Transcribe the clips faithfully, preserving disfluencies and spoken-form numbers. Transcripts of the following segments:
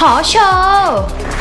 อโชว์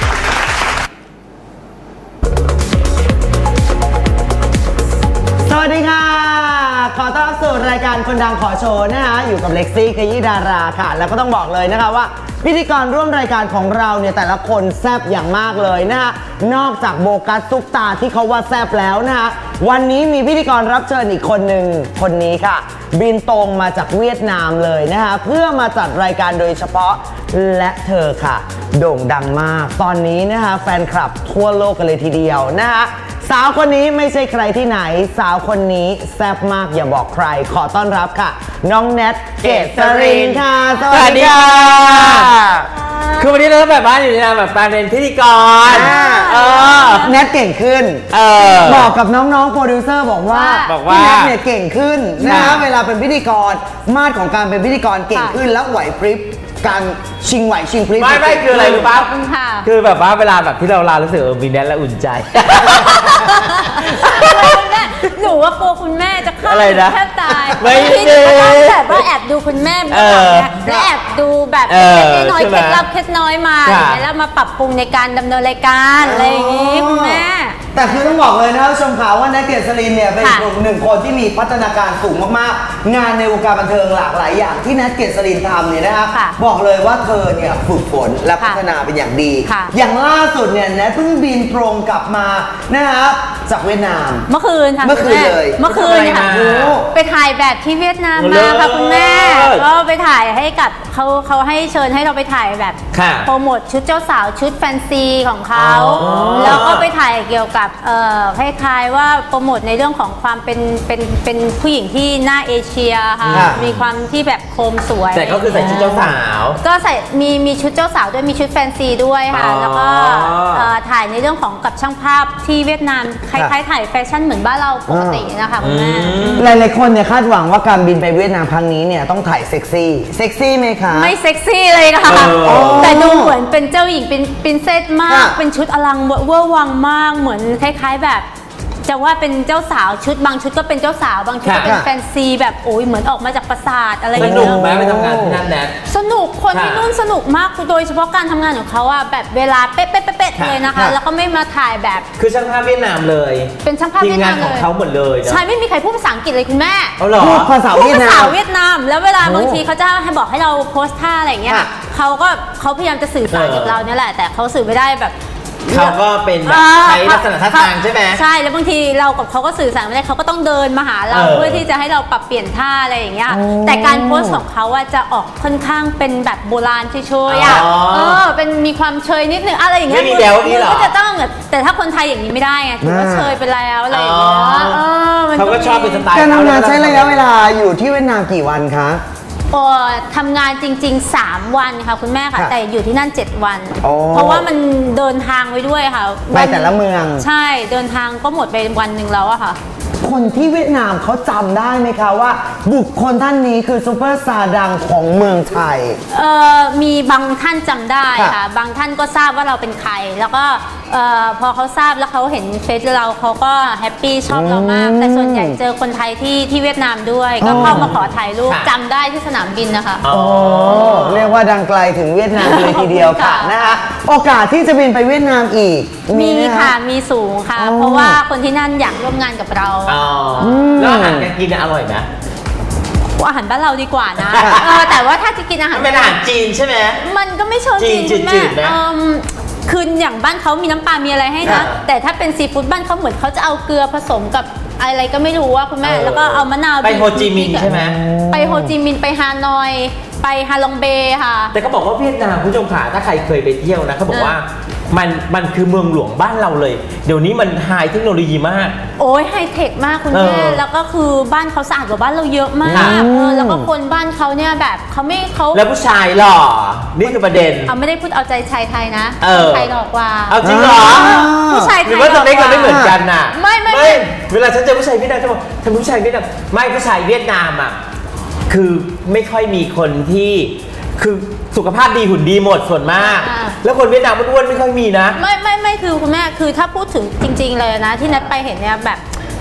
สวัสดีค่ะขอต้อนรับสู่รายการคนดังขอโชว์นะคะอยู่กับเล็กซี่ขยี้ดาราค่ะแล้วก็ต้องบอกเลยนะคะว่าพิธีกรร่วมรายการของเราเนี่ยแต่ละคนแซ่บอย่างมากเลยนะคะนอกจากโบกัสซุปตาที่เขาว่าแซ่บแล้วนะคะวันนี้มีพิธีกรรับเชิญอีกคนหนึ่งคนนี้ค่ะบินตรงมาจากเวียดนามเลยนะคะเพื่อมาจัดรายการโดยเฉพาะและเธอค่ะโด่งดังมากตอนนี้นะคะแฟนคลับทั่วโลกกันเลยทีเดียวนะคะสาวคนนี้ไม่ใช่ใครที่ไหนสาวคนนี้แซ่บมากอย่าบอกใครขอต้อนรับค่ะน้องแนทเกษรินค่ะสวัสดีค่ะคือวันนี้เราแบบว่าอยู่ในแบบการเป็นพิธีกรแนทเก่งขึ้นบอกกับน้องๆโปรดิวเซอร์บอกว่าพี่แนทเนี่ยเก่งขึ้นนะเวลาเป็นพิธีกรมาตรของการเป็นพิธีกรเก่งขึ้นแล้วไหวพริบการชิงไหวชิงพริบไม่ไม่คืออะไรรู้ป่ะคือแบบว่าเวลาแบบที่เราลารู้สึกเออมีแนทแล้วอุ่นใจหนูว่ากลัวคุณแม่จะฆ่าแทบตายไม่ใช่แบบว่าแอบดูคุณแม่แบบแล้วแอบดูแบบเคล็ดน้อยเคล็ดลับเคล็ดน้อยมาแล้วมาปรับปรุงในการดำเนินรายการอะไรอย่างนี้คุณแม่แต่คือต้องบอกเลยนะครับชมข่าวว่าแนทเกษรินเนี่ยเป็นหนึ่งคนที่มีพัฒนาการสูงมากๆงานในวงการบันเทิงหลากหลายอย่างที่แนทเกษรินทำเนี่ยนะครับบอกเลยว่าเธอเนี่ยฝึกฝนและพัฒนาเป็นอย่างดีอย่างล่าสุดเนี่ยแนทเพิ่งบินตรงกลับมานะครับจากเวียดนามเมื่อคืนค่ะเมื่อคืนเลยเมื่อคืนค่ะไปถ่ายแบบที่เวียดนามมาค่ะคุณแม่ก็ไปถ่ายให้กับเขาเขาให้เชิญให้เราไปถ่ายแบบโปรโมทชุดเจ้าสาวชุดแฟนซีของเขาแล้วก็ไปถ่ายเกี่ยวกับเอ่อคล้ายๆว่าโปรโมทในเรื่องของความเป็นเป็นเป็นผู้หญิงที่หน้าเอเชียค่ะมีความที่แบบโคมสวยแต่ก็คือใส่ชุดเจ้าสาวก็ใส่มีมีชุดเจ้าสาวด้วยมีชุดแฟนซีด้วยค่ะแล้วก็ถ่ายในเรื่องของกับช่างภาพที่เวียดนามคล้ายๆถ่ายแฟชั่นเหมือนบ้านเราปกตินะคะคุณแม่หลายๆคนเนี่ยคาดหวังว่าการบินไปเวียดนามครั้งนี้เนี่ยต้องถ่ายเซ็กซี่เซ็กซี่ไหมคะไม่เซ็กซี่เลยค่ะแต่ดูเหมือนเป็นเจ้าหญิงเป็นปรินเซสมากเป็นชุดอลังเวอร์วังมากเหมือนคล้ายๆแบบจะว่าเป็นเจ้าสาวชุดบางชุดก็เป็นเจ้าสาวบางชุดก็เป็นแฟนซีแบบโอ้ยเหมือนออกมาจากปราสาทอะไรอย่างเงี้ยสนุกไหมไปทำงานที่นั่นแนทสนุกคนที่นู่นสนุกมากโดยเฉพาะการทำงานของเขาอะแบบเวลาเป๊ะๆๆเลยนะคะแล้วก็ไม่มาถ่ายแบบคือช่างภาพเวียดนามเลยเป็นช่างภาพเวียดนามของเขาหมดเลยใช่ไม่มีใครพูดภาษาอังกฤษเลยคุณแม่พูดภาษาเวียดนามเวียดนามแล้วเวลาบางทีเขาจะให้บอกให้เราโพสท่าอะไรอย่างเงี้ยเขาก็เขาพยายามจะสื่อสารกับเราเนี่ยแหละแต่เขาสื่อไม่ได้แบบเขาก็เป็นแบบใช้ลักษณะท่าทางใช่ไหมใช่แล้วบางทีเรากับเขาก็สื่อสารไม่ได้เขาก็ต้องเดินมาหาเราเพื่อที่จะให้เราปรับเปลี่ยนท่าอะไรอย่างเงี้ยแต่การโพสของเขาอะจะออกค่อนข้างเป็นแบบโบราณเฉยๆอะเออเป็นมีความเชยนิดนึงอะไรอย่างเงี้ยไม่มีแนวนี้หรอก็จะต้องแต่ถ้าคนไทยอย่างนี้ไม่ได้ไงถือว่าเชยไปแล้วอะไรอย่างเงี้ยเขาก็ชอบเป็นสไตล์การทำงานใช้ระยะเวลาอยู่ที่เวียดนามกี่วันคะโอ้ทำงานจริงๆสามวันค่ะคุณแม่ค่ะแต่อยู่ที่นั่นเจ็ดวันเพราะว่ามันเดินทางไปด้วยค่ะไปแต่ละเมืองใช่เดินทางก็หมดไปวันหนึ่งแล้วอะค่ะคนที่เวียดนามเขาจำได้ไหมคะว่าบุคคลท่านนี้คือซูเปอร์สตาร์ดังของเมืองไทยเอ่อมีบางท่านจำได้ค่ะบางท่านก็ทราบว่าเราเป็นใครแล้วก็เอ่อพอเขาทราบแล้วเขาเห็นเฟซเราเขาก็แฮปปี้ชอบเรามากแต่ส่วนใหญ่เจอคนไทยที่ที่เวียดนามด้วยก็เข้ามาขอถ่ายรูปจำได้ที่สนามบินนะคะโอ้เรียกว่าดังไกลถึงเวียดนามเลยทีเดียวค่ะนะคะโอกาสที่จะบินไปเวียดนามอีกมีค่ะมีสูงค่ะเพราะว่าคนที่นั่นอยากร่วมงานกับเราแล้วอาหารการกินอร่อยไหมอาหารบ้านเราดีกว่านะแต่ว่าถ้าจะกินอาหารเป็นอาหารจีนใช่ไหมมันก็ไม่เชิงจีนคุณแม่คืออย่างบ้านเขามีน้ำปลามีอะไรให้นะแต่ถ้าเป็นซีฟู้ดบ้านเขาเหมือนเขาจะเอาเกลือผสมกับอะไรก็ไม่รู้ว่าคุณแม่แล้วก็เอามะนาวไปโฮจิมินห์ใช่ไหมไปโฮจิมินห์ไปฮานอยไปฮาลองเบย์ค่ะแต่เขาบอกว่าเวียดนามคุณผู้ชมขาถ้าใครเคยไปเที่ยวนะเขาบอกว่ามันมันคือเมืองหลวงบ้านเราเลยเดี๋ยวนี้มันไฮเทคโนโลยีมากโอ้ยไฮเทคมากคุณแม่แล้วก็คือบ้านเขาสะอาดกว่าบ้านเราเยอะมากแล้วก็คนบ้านเขาเนี่ยแบบเขาไม่เขาแล้วผู้ชายหล่อนี่คือประเด็นเอาไม่ได้พูดเอาใจชายไทยนะไทยหล่อกว่าเอาจริงเหรอผู้ชายไทยหรือว่าตอนนี้เราไม่เหมือนกันน่ะไม่ไม่เวลาฉันเจอผู้ชายเวียดนามจะบอกทำผู้ชายเวียดนามไม่ผู้ชายเวียดนามอ่ะคือไม่ค่อยมีคนที่คือสุขภาพดีหุ่นดีหมดส่วนมากแล้วคนเวียดนามอ้วนไม่ค่อยมีนะไม่ไม่ไม่คือคุณแม่คือถ้าพูดถึงจริงๆเลยนะที่นัดไปเห็นเนี่ยแบบ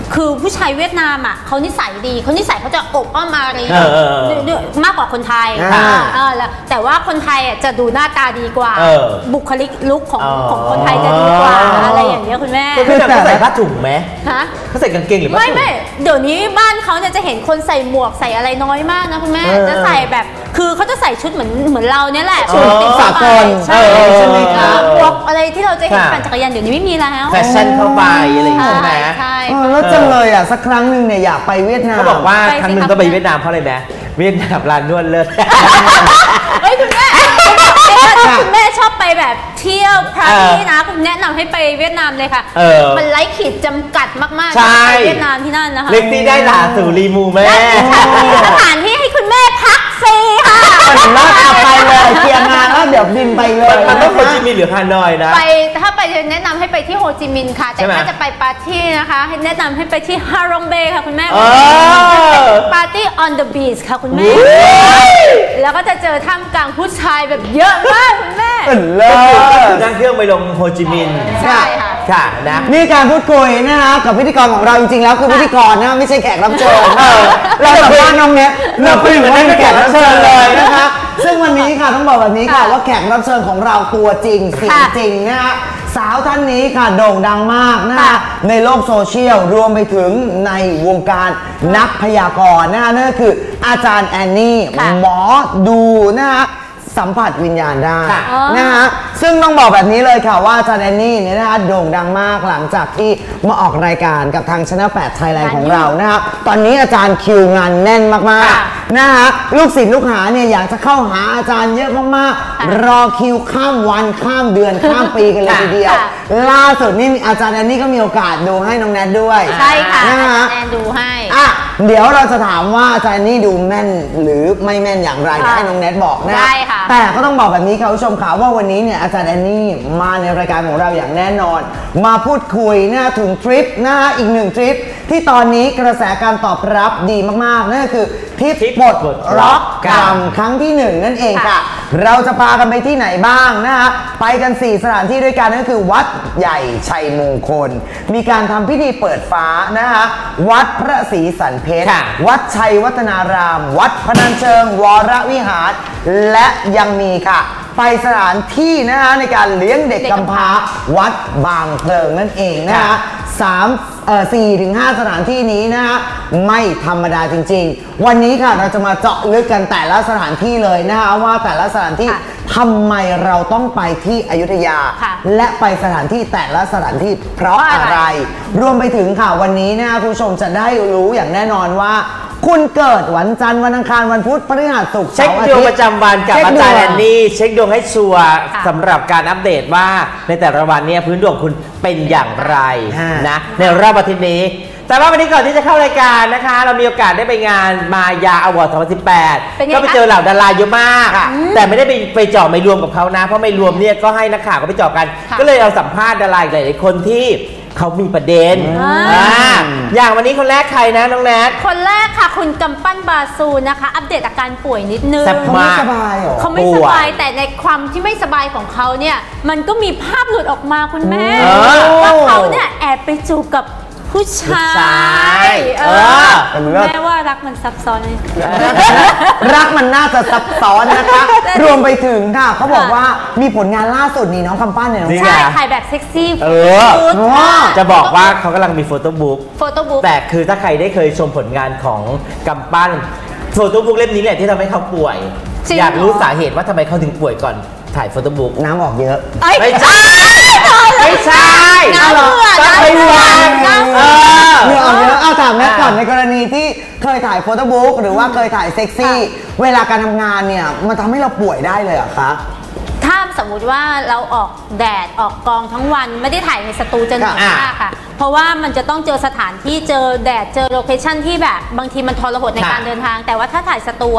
คือผู้ชายเวียดนามอ่ะเขานิสัยดีเขานิสัยเขาจะอบอ้อมอารีมากกว่าคนไทยแล้วแต่ว่าคนไทยอ่ะจะดูหน้าตาดีกว่าบุคลิกลุคของของคนไทยจะดีกว่าอะไรอย่างเงี้ยคุณแม่คือเขาใส่ผ้าถุงไหมฮะเขาใส่กางเกงหรือผ้าถุงไม่ไม่เดี๋ยวนี้บ้านเขาเนี่ยจะเห็นคนใส่หมวกใส่อะไรน้อยมากนะคุณแม่จะใส่แบบคือเขาจะใส่ชุดเหมือนเหมือนเราเนี่ยแหละชุดสากลใช่ใช่ไหมคะหมวกอะไรที่เราจะเห็นปั่นจักรยานเดี๋ยวนี้ไม่มีแล้วแฟชั่นเข้าไปอะไรอย่างเงี้ยใช่ไหมใช่แล้วจังเลยอ่ะสักครั้งหนึ่งเนี่ยอยากไปเวียดนามเขาบอกว่าครั้งหนึ่งก็ไปเวียดนามเพราะอะไรแม่เวียดนามร้านนวดเลิศเฮ้ยคุณแม่คุณแม่ชอบไปแบบเที่ยวพาร์ตี้นะคุณแนะนำให้ไปเวียดนามเลยค่ะมันไร้ขีดจำกัดมากๆไปเวียดนามที่นั่นนะคะเล็กซี่ได้หลาสู่รีมูแม่สถานที่ให้คุณแม่พักฟรีค่ะมันน่าจะไปเลยเคลียร์งานแล้วเดี๋ยวบินไปเลยมันต้องโฮจิมินหรือฮานอยนะไปถ้าไปแนะนำให้ไปที่โฮจิมินห์ค่ะแต่ถ้าจะไปปาร์ตี้นะคะให้แนะนำให้ไปที่ฮารองเบย์ค่ะคุณแม่ปาร์ตี้ on the beach ค่ะคุณแม่แล้วก็จะเจอท่ามกลางผู้ชายแบบเยอะมากคุณแม่นั่งเครื่องไปลงโฮจิมินห์ใช่ค่ะค่ะนะนี่การพูดคุยนะคะกับพิธีกรของเราจริงๆแล้วคือพิธีกรนะไม่ใช่แขกรับเชิญเราสัมภาษณ์น้องเน็ตเราคุยถึงว่าเป็นแขกรับเชิญเลยนะคะซึ่งวันนี้ค่ะต้องบอกแบบนี้ค่ะว่าแขกรับเชิญของเราตัวจริงเสียงจริงนะคะสาวท่านนี้ค่ะโด่งดังมากนะคะในโลกโซเชียลรวมไปถึงในวงการนักพยากรณ์นะคะนั่นก็คืออาจารย์แอนนี่หมอดูนะคะสัมผัสวิญญาณได้นะคะซึ่งต้องบอกแบบนี้เลยค่ะว่าอาจารย์แอนนี่เนี่ยนะคะโด่งดังมากหลังจากที่มาออกรายการกับทางช่องแปดไทยแลนด์ของเรานะคะตอนนี้อาจารย์คิวงานแน่นมากๆนะคะลูกศิษย์ลูกหาเนี่ยอยากจะเข้าหาอาจารย์เยอะมากๆรอคิวข้ามวันข้ามเดือนข้ามปีกันเลยทีเดียวล่าสุดนี่อาจารย์แอนนี่ก็มีโอกาสดูให้น้องแนทด้วยใช่ค่ะนะคะแอนดูให้อ่ะเดี๋ยวเราจะถามว่าอาจารย์แอนนี่ดูแม่นหรือไม่แม่นอย่างไรให้น้องแนทบอกนะแต่ก็ต้องบอกแบบนี้ค่ะผู้ชมค่ะว่าวันนี้เนี่ยอาจารย์แอนนี่มาในรายการของเราอย่างแน่นอนมาพูดคุยนะถึงทริปนะฮะอีกหนึ่งทริปที่ตอนนี้กระแสการตอบรับดีมากๆนั่นก็คือทริปปลดล็อกกรรมครั้งที่หนึ่งนั่นเองค่ะเราจะพากันไปที่ไหนบ้างนะฮะไปกันสี่สถานที่ด้วยกันนั่นก็คือวัดใหญ่ชัยมงคลมีการทำพิธีเปิดฟ้านะฮะวัดพระศรีสันเพชรวัดชัยวัฒนารามวัดพนัญเชิงวรวิหารและยังมีค่ะไปสถานที่นะฮะในการเลี้ยงเด็กกำพร้าวัดบางเพลิงนั่นเองนะฮะสามเอ่อสี่ถึงห้าสถานที่นี้นะฮะไม่ธรรมดาจริงๆวันนี้ค่ะเราจะมาเจาะลึกกันแต่ละสถานที่เลยนะฮะว่าแต่ละสถานที่ทำไมเราต้องไปที่อยุธยาและไปสถานที่แต่ละสถานที่เพราะอะไรรวมไปถึงค่ะวันนี้นะคุณผู้ชมจะได้รู้อย่างแน่นอนว่าคุณเกิดวันจันทร์วันอังคารวันพุธพฤหัสศุกร์เช็คดวงประจำวันกับอาจารย์แอนนี่เช็คดวงให้ชัวร์สำหรับการอัปเดตว่าในแต่ละวันเนี่ยพื้นดวงคุณเป็นอย่างไรนะในรอบอาทิตย์นี้แต่ว่าวันนี้ก่อนที่จะเข้ารายการนะคะเรามีโอกาสได้ไปงานมายาอวอร์ดสองพันสิบแปดก็ไปเจอเหล่าดาราเยอะมากแต่ไม่ได้ไปไปเจาะไม่รวมกับเขานะเพราะไม่รวมเนี่ยก็ให้นักข่าวก็ไปเจาะกันก็เลยเอาสัมภาษณ์ดาราหลายๆคนที่เขามีประเด็นอย่างวันนี้คนแรกใครนะน้องแนทคนแรกค่ะคุณกำปั้นบาซูนะคะอัปเดตอาการป่วยนิดนึงเขาไม่สบายหรอเขาไม่สบายแต่ในความที่ไม่สบายของเขาเนี่ยมันก็มีภาพหลุดออกมาคุณแม่ว่าเขาเนี่ยแอบไปจูบกับผู้ชายเออแม่ว่ารักมันซับซ้อนรักมันน่าจะซับซ้อนนะคะรวมไปถึงค่ะเขาบอกว่ามีผลงานล่าสุดนี่น้องกำปั้นเนี่ยใช่ถ่ายแบบเซ็กซี่เออจะบอกว่าเขากำลังมีโฟโต้บุ๊กโฟโต้บุ๊กแต่คือถ้าใครได้เคยชมผลงานของกำปั้นโฟโต้บุ๊กเล่มนี้แหละที่ทำให้เขาป่วยอยากรู้สาเหตุว่าทำไมเขาถึงป่วยก่อนถ่ายโฟโต้บุ๊กน้ำออกเยอะไม่ใช่ไม่ใช่น้ำเหงื่อน้ำเหงื่อน้ำเหงื่อออกเยอะเอาถามแม่ก่อนในกรณีที่เคยถ่ายโฟโต้บุ๊กหรือว่าเคยถ่ายเซ็กซี่เวลาการทำงานเนี่ยมันทำให้เราป่วยได้เลยเหรอคะถ้าสมมุติว่าเราออกแดดออกกองทั้งวันไม่ได้ถ่ายในสตูจะเหนื่อยมากค่ะเพราะว่ามันจะต้องเจอสถานที่เจอแดดเจอโลเคชั่นที่แบบบางทีมันทรหดในการเดินทางแต่ว่าถ้าถ่ายสตู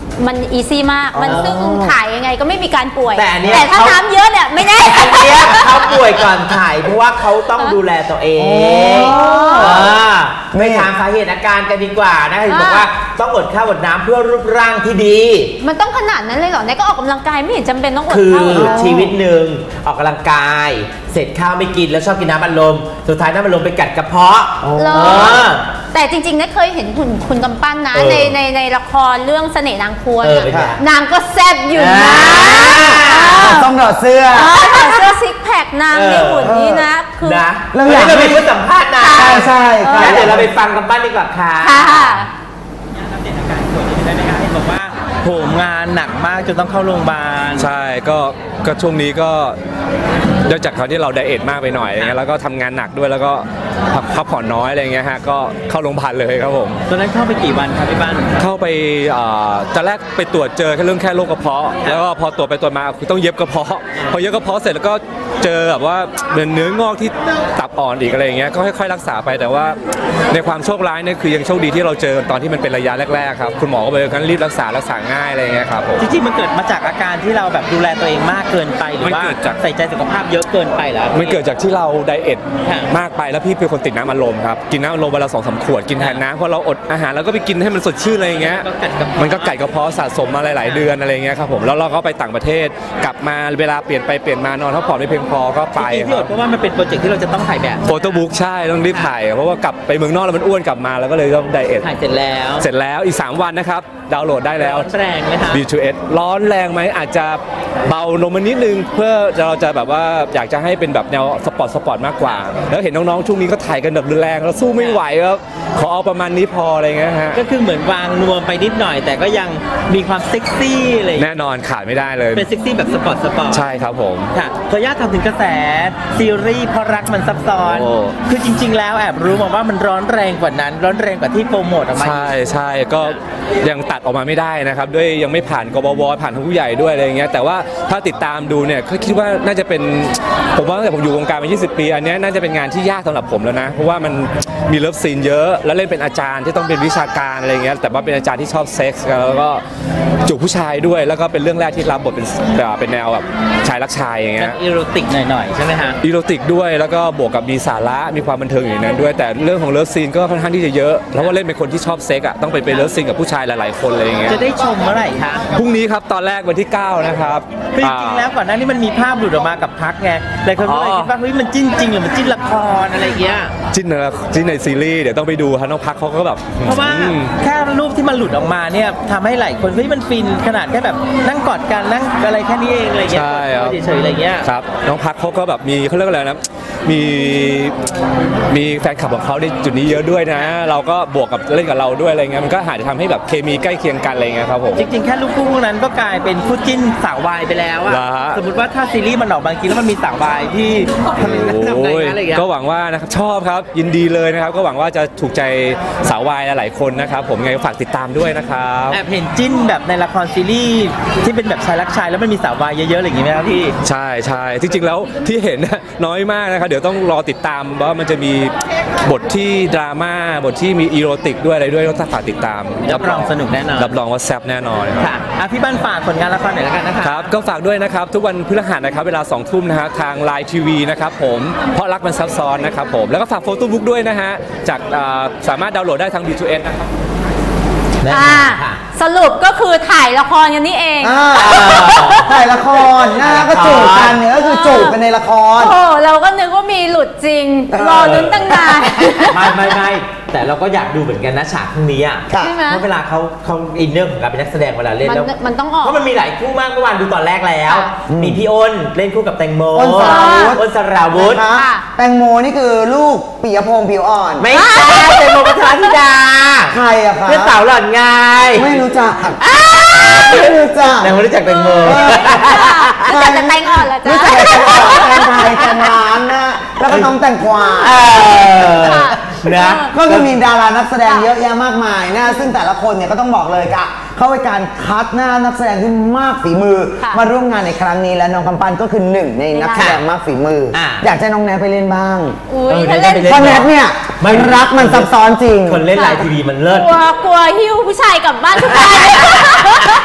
มันอีซี่มากมันซึ่งถ่ายยังไงก็ไม่มีการป่วยแต่เนี้ยแต่ถ้าน้ำเยอะเนี่ยไม่แน่อันเนี้ยเขาป่วยก่อนถ่ายเพราะว่าเขาต้องดูแลตัวเองไปถามสาเหตุอาการกันดีกว่านะเห็นบอกว่าต้องอดข้าวอดน้ำเพื่อรูปร่างที่ดีมันต้องขนาดนั้นเลยเหรอเนี่ยก็ออกกำลังกายไม่เห็นจำเป็นต้องอดคือข้าวชีวิตหนึ่งออกกำลังกายเสร็จข้าวไม่กินแล้วชอบกินน้ำอัดลมสุดท้ายน้ำอัดลมไปกัดกระเพาะแต่จริงๆเนี่ยเคยเห็นคุณคุณกำปั้นนะในในในละครเรื่องเสน่ห์นางควรนางก็แซ่บอยู่นะต้องถอดเสื้อถอดเสื้อซิกแพคนางในหุ่นนี้นะคือนะเราอยากจะไปพูดสัมภาษณ์นะใช่ใช่งั้นเดี๋ยวเราไปฟังกำปั้นดีกว่าค่ะบอกว่าโหมงานหนักมากจนต้องเข้าโรงพยาบาลใช่ก็ก็ช่วงนี้ก็เนื่องจากเขาที่เราไดเอทมากไปหน่อยอะไรเงี้ยแล้วก็ทำงานหนักด้วยแล้วก็พักผ่อนน้อยอะไรเงี้ยฮะก็เข้าโรงพยาบาลเลยครับผมตอนนั้นเข้าไปกี่วันครับพี่บ้านเข้าไปตอนแรกไปตรวจเจอแค่เรื่องแค่โรคกระเพาะแล้วก็พอตรวจไปตรวจมาคือต้องเย็บกระเพาะพอเย็บกระเพาะเสร็จแล้วก็เจอแบบว่าเหมือนเนื้องอกที่ตับอ่อนอีกอะไรอย่างเงี้ยก็ค่อยๆรักษาไปแต่ว่าในความโชคร้ายเนี่ยคือยังโชคดีที่เราเจอตอนที่มันเป็นระยะแรกๆครับคุณหมอก็เลยกันรีบรักษารักษาง่ายอะไรเงี้ยครับผมจริงๆมันเกิดมาจากอาการที่เราแบบดูแลตัวเองมากเกินไปหรือว่าใส่ใจสุขภาพเยอะเกินไปเหรอมันเกิดจากที่เราไดเอทมากไปแล้วพี่เป็นคนติดน้ำอัดลมครับกินน้ำอัดลมวันละสองสามขวดกินแทนน้ำเพราะเราอดอาหารแล้วก็ไปกินให้มันสดชื่นอะไรเงี้ยมันก็กัดกระเพาะสะสมมาหลายๆเดือนอะไรเงี้ยครับผมแล้วเราก็ไปต่างประเทศกลับมาเวลาเปลี่ยนไปเปลี่ยนมานอนพักผ่อนไม่เพียงพอก็ไปเพราะว่ามันเป็นโปรเจกต์ที่เราจะต้องถ่ายแบบโฟโต้บุ๊กใช่ต้องรีบถ่ายเพราะว่ากลับไปเมืองนอกแล้วมันอ้วนกลับมาแล้วก็เลยต้องไดเอทถ่ายเสร็จแล้วเสร็จแล้วอีกสามวันนะครับดาวน์โหลดได้แล้วร้อนแรงไหมครับ บี ทู เอส ร้อนแรงไหมอาจจะเบาลงมานิดนึงเพื่อเราจะแบบว่าอยากจะให้เป็นแบบแนวสปอร์ตสปอร์ตมากกว่าแล้วเห็นน้องๆช่วงนี้ก็ถ่ายกันแบบรุนแรงแล้วสู้ไม่ไหวครับขอเอาประมาณนี้พออะไรเงี้ยฮะก็คือเหมือนวางนวมไปนิดหน่อยแต่ก็ยังมีความเซ็กซี่เลยแน่นอนขาดไม่ได้เลยเป็นเซ็กซี่แบบสปอร์ตสปอร์ตใช่ครับผมค่ะขออนุญาตถามถึงกระแสซีรีส์เพราะรักมันซับซ้อนคือจริงๆแล้วแอบรู้มาว่ามันร้อนแรงกว่านั้นร้อนแรงกว่าที่โปรโมทออกมาใช่ใช่ก็ยังตัดออกมาไม่ได้นะครับด้วยยังไม่ผ่านกบวผ่านทางผู้ใหญ่ด้วยอะไรเงี้ยแต่ว่าถ้าติดตามดูเนี่ยก็คิดว่าน่าจะเป็นผมว่าตั้งแต่ผมอยู่วงการมายี่สิบปีอันนี้น่าจะเป็นงานที่ยากสำหรับผมแล้วนะเพราะว่ามันมีเลิฟซีนเยอะแล้วเล่นเป็นอาจารย์ที่ต้องเป็นวิชาการอะไรเงี้ยแต่ว่าเป็นอาจารย์ที่ชอบเซ็กส์แล้วก็จูบผู้ชายด้วยแล้วก็เป็นเรื่องแรกที่รับบทเป็นเป็นแนวแบบชายรักชายอย่างเงี้ยอีโรติกหน่อยๆใช่ไหมฮะอีโรติกด้วยแล้วก็บวกกับมีสาระมีความบันเทิงอย่างนั้นด้วยแต่เรื่องของเลิฟซีนก็ค่อนข้างที่จะเยอะแล้วก็เล่นเป็นคนที่ชอบเซ็กอ่ะต้องไปเป็นเลิฟซีนกับผู้ชายหลายๆคนอะไรอย่างเงี้ยจะได้ชมเมื่อไหร่คะพรุ่งนี้ครับตอนแรกวันที่เก้านะครับจริงๆแล้วก่อนหน้านี้มันมีภาพหลุดออกมากับพักไงหลายคนก็เลยคิดว่าเฮ้ยมันจิ้นจริงหรือมันจิ้นละครอะไรเงี้ยจิ้นในจิ้นในซีรีส์เดี๋ยวต้องไปดูครับน้องพักเขาก็แบบเพราะว่าแค่รูปที่มันหลุดออกมาเนี่ยทำให้หลายคนเฮ้ยมันฟินขนาดแค่แบบนั่งกอดกันนั่งอะไรแค่นี้เองอะไรเงี้ยเฉยๆอะไรเงี้ยครับน้องพักเขาก็แบบมีเขาเรียกอะไรนะมีมีแฟนคลับของเขาในจุดนี้เยอะด้วยนะเราก็บวกกับเล่นกับเราด้วยอะไรเงี้ยมันก็อาจจะทำให้แบบเคมีใกล้เคียงกันอะไรเงี้ยครับผมจริงๆแค่ลูกคู่นั้นก็กลายเป็นคู่จิ้นสาววายไปแล้วอะสมมติว่าถ้าซีรีส์มันออกบางทีแล้วมันมีสาววายที่ทำอะไรอะไรเงี้ยก็หวังว่านะครับชอบครับยินดีเลยนะครับก็หวังว่าจะถูกใจสาววายหลายคนนะครับผมไงฝากติดตามด้วยนะครับแอบเห็นจิ้นแบบในละครซีรีส์ที่เป็นแบบชายรักชายแล้วมันมีสาววายเยอะๆอะไรอย่างงี้ไหมครับพี่ใช่ใช่จริงๆแล้วที่เห็นน้อยมากนะครับเดี๋ยวต้องรอติดตามว่ามันจะมีบทที่ดราม่าบทที่มีอีโรติกด้วยอะไรด้วยต้องฝากติดตามรับรองสนุกแน่นอนรับรองว่าแซ่บแน่นอนค่ะพี่บ้านฝากผลงานละครหน่อยแล้วกันนะครับก็ฝากด้วยนะครับทุกวันพฤหัสนะครับเวลาสองทุ่มนะฮะทางไลน์ทีวีนะครับผมเพราะรักมันซับซ้อนนะครับผมแล้วก็ฝากโฟโต้บุ๊กด้วยนะฮะจากสามารถดาวน์โหลดได้ทาง บี ทู เอส นะครับสรุปก็คือถ่ายละครกันนี่เองถ่ายละครนะแล้วก็จูบกันเนี่ยก็คือจูบกันในละครโอ้เราก็นึกว่ามีหลุดจริงรอลุ้นตั้งนานไม่ไม่ไม่แต่เราก็อยากดูเหมือนกันนะฉากพรุ่งนี้อ่ะเพราะเวลาเขาเขาอินเนอร์ของการเป็นนักแสดงเวลาเล่นแล้วมันต้องออกเพราะมันมีหลายคู่มากเมื่อวานดูตอนแรกแล้วมีพี่อ้นเล่นคู่กับแตงโมอ้นสราวุธอ้นสราวุธแตงโมนี่คือลูกปิยพงษ์ผิวอ่อนไม่ใช่แตงโมพัทรธิดาใครอะคะเพื่อนสาวหล่อนไงไม่รู้จักไม่รู้จักแตงโมรู้จักแตงโมรู้จักแต่แตงอ่อนละจ้ะรู้จักแต่แตงอ่อนแตงไทยแตงร้านนะแล้วก็น้องแตงกวานะก็คือมีดารานักแสดงเยอะแยะมากมายนะซึ่งแต่ละคนเนี่ยก็ต้องบอกเลยค่ะเข้าไปการคัดหน้านักแสดงที่มากฝีมือมาร่วมงานในครั้งนี้และน้องกำปั้นก็คือหนึ่งในนักแสดงมากฝีมืออยากให้น้องแนทไปเล่นบ้างเพราะแนทเนี่ยมันรักมันซับซ้อนจริงคนเล่นไลน์ทีวีมันเลิศกลัวกลัวหิ้วผู้ชายกลับบ้านทุกวัน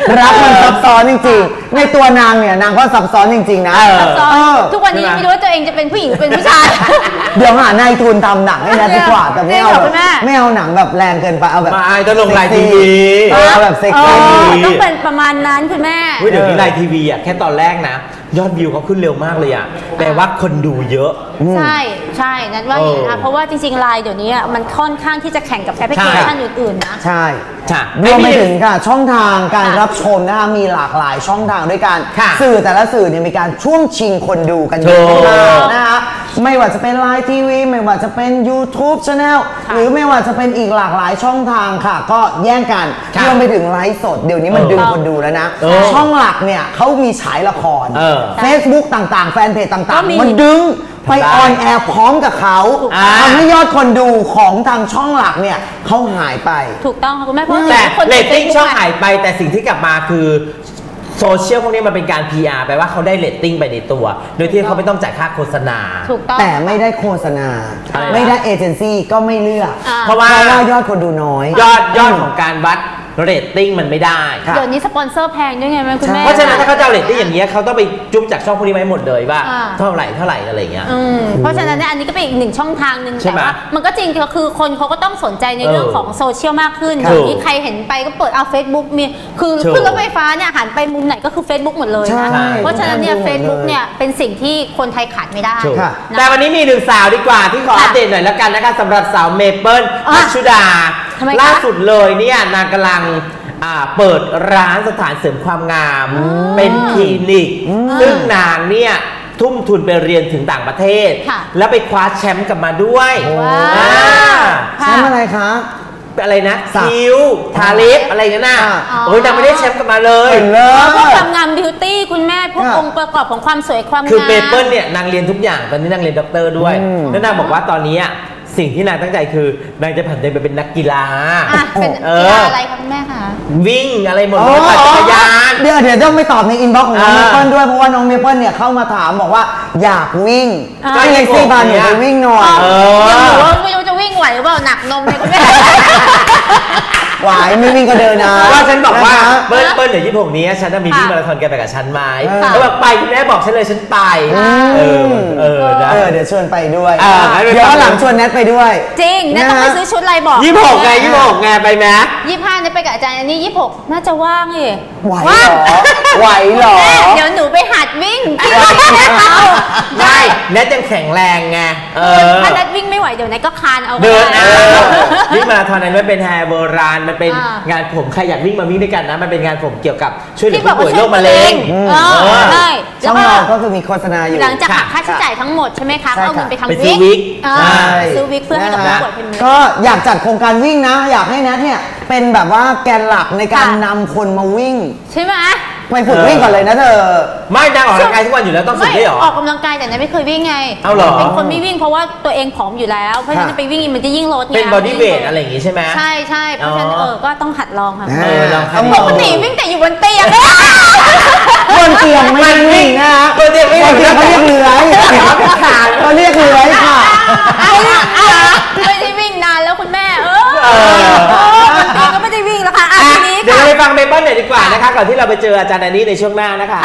รักมันซับซ้อนจริงๆในตัวนางเนี่ยนางก็ซับซ้อนจริงๆนะซับซ้อนทุกวันนี้ยังไม่รู้ว่าตัวเองจะเป็นผู้หญิงหรือเป็นผู้ชายเดี๋ยวหานายทุนทำหนังให้นะดีกว่าแต่ไม่เอาไม่เอาหนังแบบแรงเกินไปเอาแบบมาต้องลงไลน์ทีวีเอาแบบเซ็กซี่ต้องเป็นประมาณนั้นคุณแม่เดี๋ยวนี้ไลน์ทีวีอ่ะแค่ตอนแรกนะยอดวิวเขาขึ้นเร็วมากเลยอ่ะแต่ว่าคนดูเยอะใช่ใช่นั่นว่าอย่างนี้นะเพราะว่าจริงๆไลน์เดี๋ยวนี้มันค่อนข้างที่จะแข่งกับแอปพลิเคชันอื่นๆนะใช่รวมไปถึงค่ะช่องทางการรับชมนะคะมีหลากหลายช่องทางด้วยกันสื่อแต่ละสื่อเนี่ยมีการช่วงชิงคนดูกันเยอะมากนะคะไม่ว่าจะเป็นไลน์ทีวีไม่ว่าจะเป็น YouTube Channel หรือไม่ว่าจะเป็นอีกหลากหลายช่องทางค่ะก็แย่งกันรวมไปถึงไลฟ์สดเดี๋ยวนี้มันดึงคนดูแล้วนะช่องหลักเนี่ยเขามีฉายละคร Facebook ต่างๆแฟนเพจต่างๆมันดึงไปออนแอร์พร้อมกับเขาทำให้ยอดคนดูของทางช่องหลักเนี่ยเขาหายไปถูกต้องค่ะคุณแม่เพราะแต่เรตติ้งช่องหายไปแต่สิ่งที่กลับมาคือโซเชียลพวกนี้มันเป็นการ พี อาร์ แปลว่าเขาได้เรตติ้งไปในตัวโดยที่เขาไม่ต้องจ่ายค่าโฆษณาถูกต้องแต่ไม่ได้โฆษณาไม่ได้เอเจนซี่ก็ไม่เลือกเพราะว่ายอดคนดูน้อยยอดยอดของการวัดเรตติ้งมันไม่ได้เดี๋ยวนี้สปอนเซอร์แพงด้วยไงแม่คุณแม่เพราะฉะนั้นถ้าเขาจะเอาเรตติ้งอย่างเงี้ยเขาต้องไปจุ๊บจากช่องพวกนี้ไว้หมดเลยว่าเท่าไหร่เท่าไหร่อะไรเงี้ยเพราะฉะนั้นอันนี้ก็เป็นอีกหนึ่งช่องทางหนึ่งแต่ว่ามันก็จริงก็คือคนเขาก็ต้องสนใจในเรื่องของโซเชียลมากขึ้นอย่างนี้ใครเห็นไปก็เปิดเอา Facebook มีคือขึ้นรถไฟฟ้าเนี่ยหันไปมุมไหนก็คือ Facebook หมดเลยนะเพราะฉะนั้นเนี่ย Facebook เนี่ยเป็นสิ่งที่คนไทยขาดไม่ได้แต่วันนี้มีหนึ่งสาวดีกว่าที่ขออัปเดตหน่อยแล้วกันนะคะสำหรับสาวเมเปิลพัชชุดาล่าสุดเลยเนี่ยนางกำลังเปิดร้านสถานเสริมความงามเป็นคลินิกซึ่งนางเนี่ยทุ่มทุนไปเรียนถึงต่างประเทศแล้วไปคว้าแชมป์กลับมาด้วยแชมป์อะไรคะอะไรนะคิ้วทาเล็บอะไรกันน่ะโอ้ยนางไม่ได้แชมป์กลับมาเลยพวกความงามบิวตี้คุณแม่พวกองค์ประกอบของความสวยความงามคือเปเปิลเนี่ยนางเรียนทุกอย่างตอนนี้นางเรียนด็อกเตอร์ด้วยแล้วนางบอกว่าตอนนี้สิ่งที่นางตั้งใจคือนางจะผันตัวไปเป็นนักกีฬาเป็นกีฬาอะไรคะแม่คะวิ่งอะไรหมดเลยปั่นจักรยานเดี๋ยวเดี๋ยวต้องไปตอบในอินบ็อกซ์ของน้องเมเปิลด้วยเพราะว่าน้องเมเปิลเนี่ยเข้ามาถามบอกว่าอยากวิ่งก็เลยซีบานหนูไปวิ่งหน่อยเดี๋ยวหนูว่าไม่รู้จะวิ่งไหวหรือเปล่าหนักนมเลยคุณแม่ไหวไม่วิ่งก็เดินนะว่าฉันบอกว่าเปิ้ลเปิ้ลเดี๋ยวยี่สิบหกนี้ฉันจะมีวิ่งมาราธอนแกไปกับฉันไหมแล้วแบบไปคุณแม่บอกฉันเลยฉันไปเออเออเดี๋ยวชวนไปด้วยเดี๋ยวหลังชวนแนทไปด้วยจริงแนทต้องไปซื้อชุดอะไรบอกยี่สิบหกไงยี่สิบหกไงไปไหมยี่สิบห้าเนี่ยไปกับอาจารย์อันนี้ยี่สิบหกน่าจะว่างเลยไหวเหรอไหวเหรอเดี๋ยวหนูไปหัดวิ่งที่แนทเอาได้แนทยังแข็งแรงไงถ้าแนทวิ่งไม่ไหวเดี๋ยวแนทก็คานเอาเดินวิ่งมาราธอนนั้นมันเป็นแฮร์โบราณมันเป็นงานผมใครอยากวิ่งมาวิ่งด้วยกันนะมันเป็นงานผมเกี่ยวกับช่วยเหลือผู้ป่วยโรคมะเร็งใช่ช่องเราก็คือมีโฆษณาอยู่หลังจากหักค่าใช้จ่ายทั้งหมดใช่ไหมคะก็เอาเงินไปทำวิกซื้อวิกเพื่อให้กับผู้ป่วยเป็นก็อยากจัดโครงการวิ่งนะอยากให้แนทเนี่ยเป็นแบบว่าแกนหลักในการนำคนมาวิ่งใช่ไหมไปฝึกวิ่งก่อนเลยนะเธอไม่นางออกกำลังกายทุกวันอยู่แล้วต้องฝึกด้วยหรอออกกำลังกายแต่ไม่เคยวิ่งไงเอาหรอเป็นคนไม่วิ่งเพราะว่าตัวเองผอมอยู่แล้วเพราะฉะนั้นไปวิ่งมันจะยิ่งลดไงเป็นบอดี้เวทอะไรอย่างงี้ใช่ไหมใช่ใช่เพราะฉะนั้นเออก็ต้องหัดลองค่ะเออลองปกติวิ่งแต่อยู่บนเตียงบนเตียงไม่วิ่งนะบนเตียงไม่วิ่งเขาเรียกเลื้อยเขาเรียกเลื้อยค่ะไม่ได้วิ่งนานแล้วคุณแม่เออก็ไม่ได้วิ่งแล้วค่ะทีนี้เดี๋ยวเราไปฟังเมเปิ้ลหน่อยดีกว่านะคะก่อนที่เราไปเจออาจารย์แดนนี่ในช่วงหน้านะคะ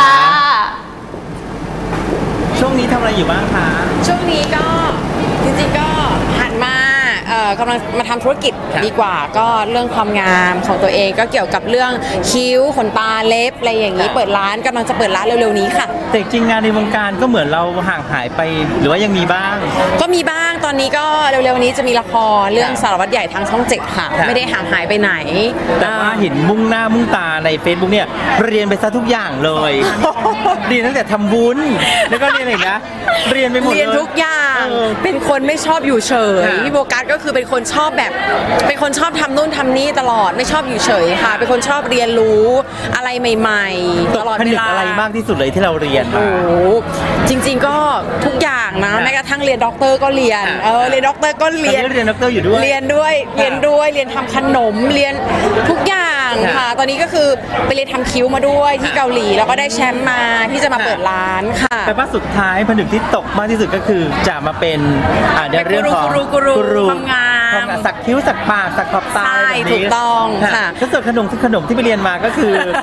ช่วงนี้ทำอะไรอยู่บ้างคะช่วงนี้ก็จริงๆก็หันมากำลังมาทำธุรกิจดีกว่าก็เรื่องความงามของตัวเองก็เกี่ยวกับเรื่องคิ้วขนตาเล็บอะไรอย่างนี้เปิดร้านกำลังจะเปิดร้านเร็วๆนี้ค่ะแต่จริงงานในวงการก็เหมือนเราห่างหายไปหรือว่ายังมีบ้างก็มีบ้างตอนนี้ก็เร็วๆนี้จะมีละครเรื่องสารวัตรใหญ่ทางช่องเจ็ดค่ะไม่ได้ห่างหายไปไหนแต่ว่าเห็นมุ่งหน้ามุ่งตาใน Facebook เนี่ยเรียนไปซะทุกอย่างเลยเรียนตั้งแต่ทำวุ้นแล้วก็เรียนอะไรนะเรียนไปหมดเลยเรียนทุกอย่างเป็นคนไม่ชอบอยู่เฉยพี่โบกัสก็คือเป็นคนชอบแบบเป็นคนชอบทำนู่นทำนี่ตลอดไม่ชอบอยู่เฉยค่ะเป็นคนชอบเรียนรู้อะไรใหม่ๆตลอดเวลาอะไรมากที่สุดเลยที่เราเรียนมาโอ้จริงๆก็ทุกอย่างนะแม้กระทั่งเรียนด็อกเตอร์ก็เรียนเออเรียนด็อกเตอร์ก็เรียนเรียนด็อกเตอร์อยู่ด้วยเรียนด้วยเรียนด้วยเรียนทำขนมเรียนทุกอย่างค่ะตอนนี้ก็คือไปเรียนทำคิ้วมาด้วยที่เกาหลีแล้วก็ได้แชมป์มาที่จะมาเปิดร้านค่ะแต่ว่าสุดท้ายผนึกที่ตกมากที่สุดก็คือจะมาเป็นอ่าเรื่องของกูรูกูรูความงามสักคิ้วสักปากสักขอบตาใช่ถูกต้องค่ะก็ส่วนขนมที่ขนมที่ไปเรียนมาก็คือ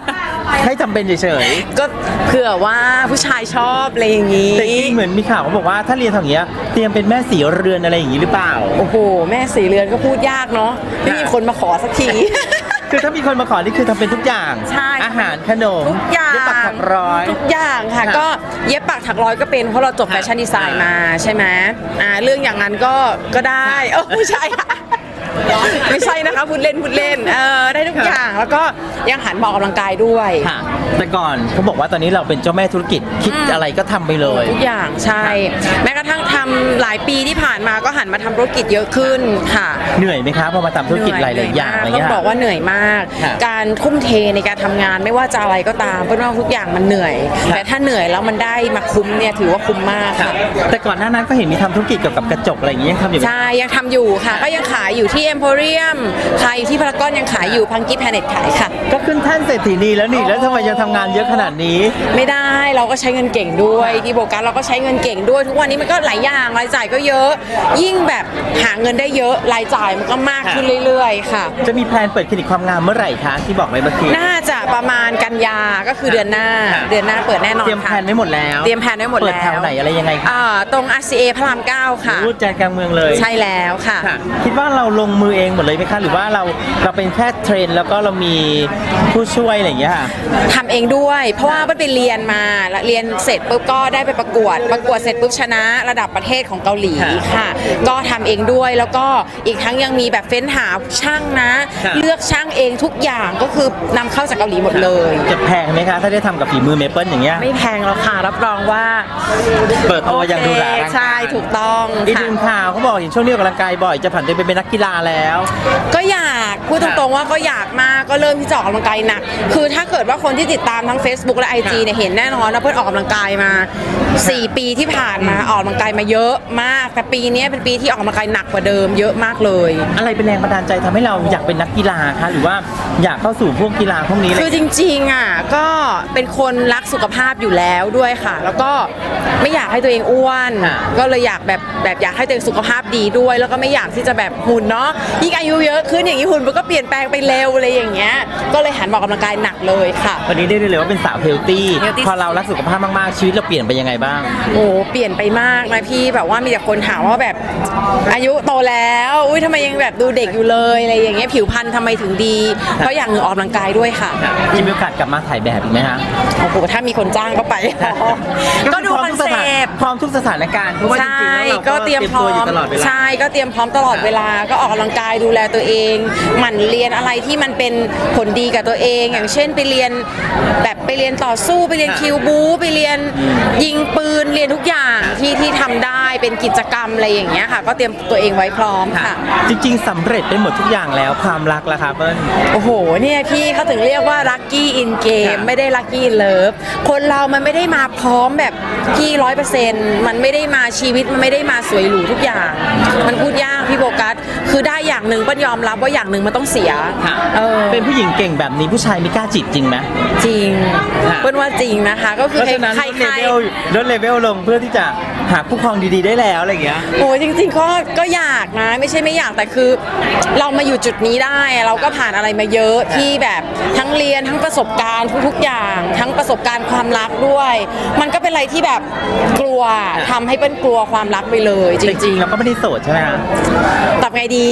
แค่จำเป็นเฉยๆก็เผื่อว่าผู้ชายชอบอะไรอย่างนี้แต่ที่เหมือนมีข่าวเขาบอกว่าถ้าเรียนทางนี้เตรียมเป็นแม่สีเรือนอะไรอย่างนี้หรือเปล่าโอ้โหแม่สีเรือนก็พูดยากเนาะไม่มีคนมาขอสักทีคือถ้ามีคนมาขอนี่คือทำเป็นทุกอย่างอาหารขนมทุกอย่างเย็บปักถักร้อยทุกอย่างค่ะก็เย็บปักถักร้อยก็เป็นเพราะเราจบแฟชั่นดีไซน์มาใช่ไหมอ่าเรื่องอย่างนั้นก็ก็ได้เออไม่ใช่ไม่ใช่นะคะพูดเล่นพูดเล่นเออได้ทุกอย่างแล้วก็ยังหันมาออกกำลังกายด้วยแต่ก่อนเขาบอกว่าตอนนี้เราเป็นเจ้าแม่ธุรกิจคิดอะไรก็ทำไปเลยทุกอย่างใช่แม้กระทั่งทำหลายปีที่ผ่านมาก็หันมาทำธุรกิจเยอะขึ้นค่ะเหนื่อยไหมคะพอมาทำธุรกิจหลายๆอย่างอะไรเงี้ยต้องบอกว่าเหนื่อยมากการทุ่มเทในการทำงานไม่ว่าจะอะไรก็ตามเพราะว่าทุกอย่างมันเหนื่อยแต่ถ้าเหนื่อยแล้วมันได้มาคุ้มเนี่ยถือว่าคุ้มมากค่ะแต่ก่อนหน้านั้นก็เห็นมีทำธุรกิจเกี่ยวกับกระจกอะไรอย่างเงี้ยทำอยู่ใช่ยังทำอยู่ค่ะก็ยังขายอยู่ที่เอ็มโพเรียมขายอยู่ที่พารากอนยังขายอยู่พังกี้แพลเน็ตขายค่ะก็ขึ้นแท่นเศรษฐีนีแล้วนี่แล้วทำไมยังทำงานเยอะขนาดนี้ไม่ได้เราก็ใช้เงินเก่งด้วยที่โบกัสเราก็ใช้เงินเก่งด้วยทุกวันนี้มันก็หลายอย่างรายจ่ายก็เยอะยิ่งแบบหาเงินได้เยอะรายจ่ายมันก็มากขึ้นเรื่อยๆค่ะจะมีแพลนเปิดคลินิกความงามเมื่อไหร่คะที่บอกไว้เมื่อกี้น่าจะประมาณกันยาก็คือเดือนหน้าเดือนหน้าเปิดแน่นอนเตรียมแพลนไว้หมดแล้วเตรียมแพลนไว้หมดแล้วเปิดแถวไหนอะไรยังไงอ่าตรง อาร์ ซี เอ พระรามเก้าค่ะรูดใจกลางเมืองเลยใช่แล้วค่ะคิดว่าเราลงมือเองหมดเลยไหมคะหรือว่าเราเราเป็นแค่เทรนแล้วก็เรามีผู้ช่วยอะไรอย่างเงี้ยค่ะทำเองด้วยเพราะว่าไปเรียนมาแล้วเรียนเสร็จปุ๊บก็ได้ไปประกวดประกวดเสร็จปุ๊บชนะระดับประเทศของเกาหลีค่ะก็ทำเองด้วยแล้วก็อีกทั้งยังมีแบบเฟ้นหาช่างนะเลือกช่างเองทุกอย่างก็คือนำเข้าจากเกาหลีหมดเลยจะแพงไหมคะถ้าได้ทำกับฝีมือเมเปิลอย่างเงี้ยไม่แพงหรอกค่ะรับรองว่าเปิดตัวอย่างดูแลใช่ถูกต้องอีกหนึ่งข่าวเขาบอกเห็นช่วงนี้ออกกำลังกายบ่อยจะผันตัวไปเป็นนักกีฬาแล้วก็อยากพูดตรงๆว่าก็อยากมากก็เริ่มที่จะออกกำลังกายหนักคือถ้าเกิดว่าคนที่ติดตามทั้ง Facebook และ ไอ จี เนี่ยเห็นแน่นอนว่าเพื่อนออกกำลังกายมาสี่ปีที่ผ่านมาออกกำลังกายมาเยอะมากแต่ปีนี้เป็นปีที่ออกกำลังกายหนักกว่าเดิมเยอะมากเลยอะไรเป็นแรงบันดาลใจทำให้เราอยากเป็นนักกีฬาคะหรือว่าอยากเข้าสู่พวกกีฬาพวกนี้เลยคือจริงๆอ่ะก็เป็นคนรักสุขภาพอยู่แล้วด้วยค่ะแล้วก็ไม่อยากให้ตัวเองอ้วนก็เลยอยากแบบแบบอยากให้ตัวเองสุขภาพดีด้วยแล้วก็ไม่อยากที่จะแบบหุ่นเนาะยิ่งอายุเยอะขึ้นอย่างนี้หุ่นมันก็เปลี่ยนแปลงไปเร็วอะไรอย่างเงี้ยก็เลยหันมาออกกำลังกายหนักเลยค่ะวันนี้ได้เลยว่าเป็นสาวเฮลตี้พอเรารักสุขภาพมากๆชีวิตเราเปลี่ยนไปยังไงบ้างโอ้เปลี่ยนไปมากนะพี่แบบว่ามีแต่คนถามว่าแบบอายุโตแล้วอุ้ยทำไมยังแบบดูเด็กอยู่เลยอะไรอย่างเงี้ยผิวพรรณทำไมถึงดีเพราะอย่างหนึ่งออกกำลังกายด้วยค่ะมีโอกาสกลับมาถ่ายแบบอีกไหมฮะโอ้โหถ้ามีคนจ้างก็ไปก็ดูคอนเซ็ปต์พร้อมทุกสถานการณ์เพราะว่าจริงๆแล้วเราก็เตรียมพร้อมใช่ก็เตรียมพร้อมตลอดเวลาก็ออกกำลังกายดูแลตัวเองหมั่นเรียนอะไรที่มันเป็นผลดีกับตัวเองอย่างเช่นไปเรียนแบบไปเรียนต่อสู้ไปเรียนคิวบูไปเรียนยิงปืนเรียนทุกอย่างที่ที่ทำได้เป็นกิจกรรมอะไรอย่างเงี้ยค่ะก็เตรียมตัวเองไว้พร้อมค่ะจริงๆสำเร็จไปหมดทุกอย่างแล้วความรักล่ะครับเปิ้ลโอ้โหเนี่ยพี่เขาถึงเรียกว่าลัคกี้อินเกมไม่ได้ลัคกี้อินเลิฟคนเรามันไม่ได้มาพร้อมแบบพี่ร้อยเปอร์เซ็นต์มันไม่ได้มาชีวิตมันไม่ได้มาสวยหรูทุกอย่างมันพูดยากพี่โบกัสคือได้อย่างหนึ่งเปิ้ลยอมรับว่าอย่างหนึ่งมันต้องเสียเออเป็นผู้หญิงเก่งแบบนี้ผู้ชายไม่กล้าจีบจริงไหมจริงเปิ้ลว่าจริงนะคะก็คือใครๆลดเลเวลลดเลเวลลงเพื่อที่จะหาผู้ครองดีๆได้แล้วอะไรอย่างเงี้ยโอ้ยจริงๆก็ก็อยากนะไม่ใช่ไม่อยากแต่คือเรามาอยู่จุดนี้ได้เราก็ผ่านอะไรมาเยอะที่แบบทั้งเรียนทั้งประสบการณ์ทุกๆอย่างทั้งประสบการณ์ความรักด้วยมันก็เป็นอะไรที่แบบกลัวทำให้เปิ้ลกลัวความรักไปเลยจริงๆเราก็ไม่ได้โสดใช่ไหมคะตอบไงดี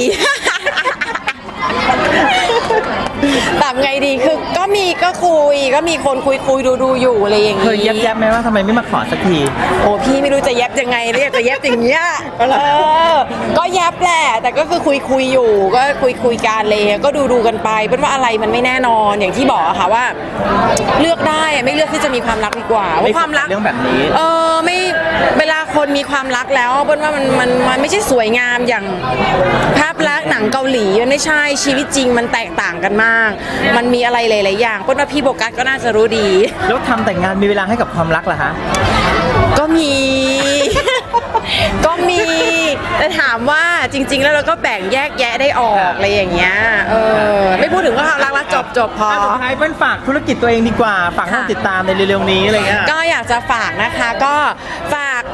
ตอบไงดีคือก็มีก็คุยก็มีคนคุยคุยดูดูอยู่อะไรอย่างงี้เคยแยบแยบไหมว่าทำไมไม่มาขอสักทีโอ้พี่ไม่รู้จะแยบยังไงเรียกจะแยบอย่างเงี้ยเออก็แยบแหละแต่ก็คือคุยคุยอยู่ก็คุยคุยกันเลยก็ดูดูกันไปเป็นว่าอะไรมันไม่แน่นอนอย่างที่บอกอะค่ะว่าเลือกได้ไม่เลือกที่จะมีความรักดีกว่าว่าความรักเรื่องแบบนี้เออไม่เวลาคนมีความรักแล้วเป็นว่ามันมันมันไม่ใช่สวยงามอย่างภาพลักษณ์หนังเกาหลีมันไม่ใช่ชีวิตจริงมันแตกต่างกันมากมันมีอะไรหลายๆอย่างเปิ้ลว่าพี่โบกัสก็น่าจะรู้ดีแล้วทำแต่งงานมีเวลาให้กับความรักเหรอคะก็มีก็มีแต่ถามว่าจริงๆแล้วเราก็แบ่งแยกแยะได้ออกอะไรอย่างเงี้ยเออไม่พูดถึงว่าความรักแล้วจบจบพอสุดท้ายเปิ้ลฝากธุรกิจตัวเองดีกว่าฝากให้ติดตามในเร็วๆนี้อะไรเงี้ยก็อยากจะฝากนะคะก็ฝาก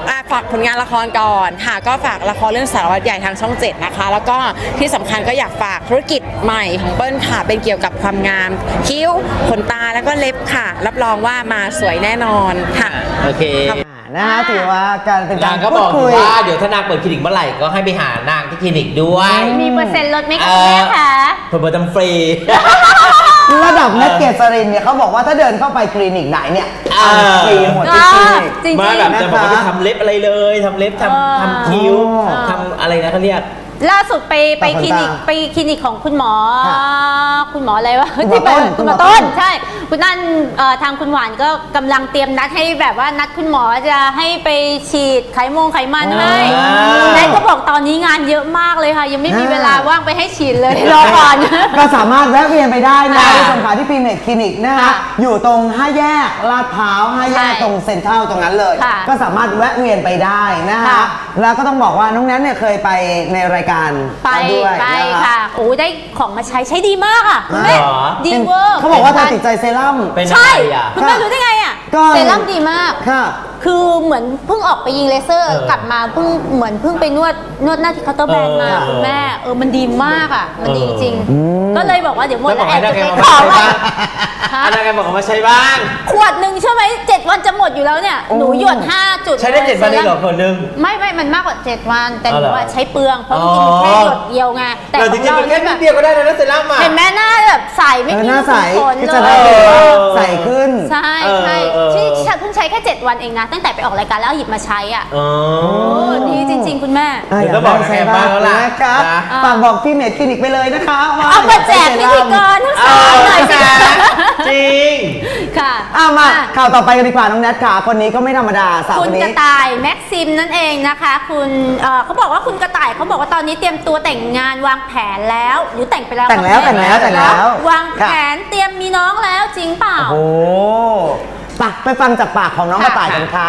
ฝากผลงานละครก่อนค่ะก็ฝากละครเรื่องสารวัตรใหญ่ทางช่องเจ็ดนะคะแล้วก็ที่สำคัญก็อยากฝากธุรกิจใหม่ของเปิ้ลค่ะเป็นเกี่ยวกับความงามคิ้วขนตาแล้วก็เล็บค่ะรับรองว่ามาสวยแน่นอนค่ะโอเคนะฮะถือว่าการเป็นการก็บอกว่าเดี๋ยวถ้านางเปิดคลินิกเมื่อไหร่ก็ให้ไปหานางที่คลินิกด้วยมีเปอร์เซ็นต์ลดไหมคะแม่คะเปิดทำฟรีระดับนักเกียรติสรินเนี่ยเขาบอกว่าถ้าเดินเข้าไปคลินิกไหนเนี่ยฟรีหมดที่คลินิกมาแบบจะบอกว่าไปทำเล็บอะไรเลยทำเล็บทำทำคิ้วทำอะไรนะเขาเรียกล่าสุดไปไปคลินิกไปคลินิกของคุณหมอคุณหมออะไรวะที่ไปคุณหมอต้นใช่คุณนั่นทางคุณหวานก็กำลังเตรียมนัดให้แบบว่านัดคุณหมอจะให้ไปฉีดไขมงไขมันให้แม่ก็บอกตอนนี้งานเยอะมากเลยค่ะยังไม่มีเวลาว่างไปให้ฉีดเลยรอก่อนก็สามารถแวะเวียนไปได้นะที่สงขลาที่คลินิกคลินิกนะคะอยู่ตรงห้าแยกลาดพร้าวห้าแยกตรงเซ็นทรัลตรงนั้นเลยก็สามารถแวะเวียนไปได้นะคะแล้วก็ต้องบอกว่าน้องแนทเนี่ยเคยไปในรายการไปไปค่ะโอ้ได้ของมาใช้ใช้ดีมากอ่ะคุณแม่ดีเวอร์เขาบอกว่าเธอติดใจเซรั่มใช่คุณแม่รู้ได้ไงอ่ะเซรั่มดีมากคือเหมือนเพิ่งออกไปยิงเลเซอร์กลับมาเพิ่งเหมือนเพิ่งไปนวดนวดหน้าที่เคาน์เตอร์แบรนด์มาคุณแม่เออมันดีมากอ่ะมันดีจริงก็เลยบอกว่าเดี๋ยวหมดแล้วแอบจะไปขอว่าอันนั้นแกบอกว่ามาใช้บ้างขวดหนึ่งใช่ไหมเจ็ดวันจะหมดอยู่แล้วเนี่ยหนูหยดห้าจุดใช้ได้เจ็ดวันเลยเหรอคนนึงไม่ไม่มันมากกว่าเจ็ดวันแต่หนูว่าใช้เปลืองเพราะจริงๆแค่หยดเดียวไงแต่จริงๆแค่นิดเดียวก็ได้นะเซรั่มอ่ะเห็นแม่หน้าแบบใสไม่มีขนเลยใสขึ้นใช่ใช่ที่เพิ่งใช้แค่เจ็ดวันเองนะตั้งแต่ไปออกรายการแล้วหยิบมาใช้อ่ะโอ้ดีจริงๆคุณแม่ก็บอกแค่บ้างแล้วนะคะฝากบอกพี่เมดคลินิกไปเลยนะคะเอามาแจกพิธีกรทั้งสองหน่อยสิจริงค่ะเอามาข่าวต่อไปกันดีกว่าน้องแนทค่ะคนนี้ก็ไม่ธรรมดาสาวคนนี้คุณกระต่ายแม็กซิมนั่นเองนะคะคุณเขาบอกว่าคุณกระต่ายเขาบอกว่าตอนนี้เตรียมตัวแต่งงานวางแผนแล้วหรือแต่งไปแล้วแต่งแล้วแต่งแล้วแต่งแล้ววางแผนเตรียมมีน้องแล้วจริงเปล่าโอ้ปะไปฟังจากปากของน้องกระต่ายกันค่ะ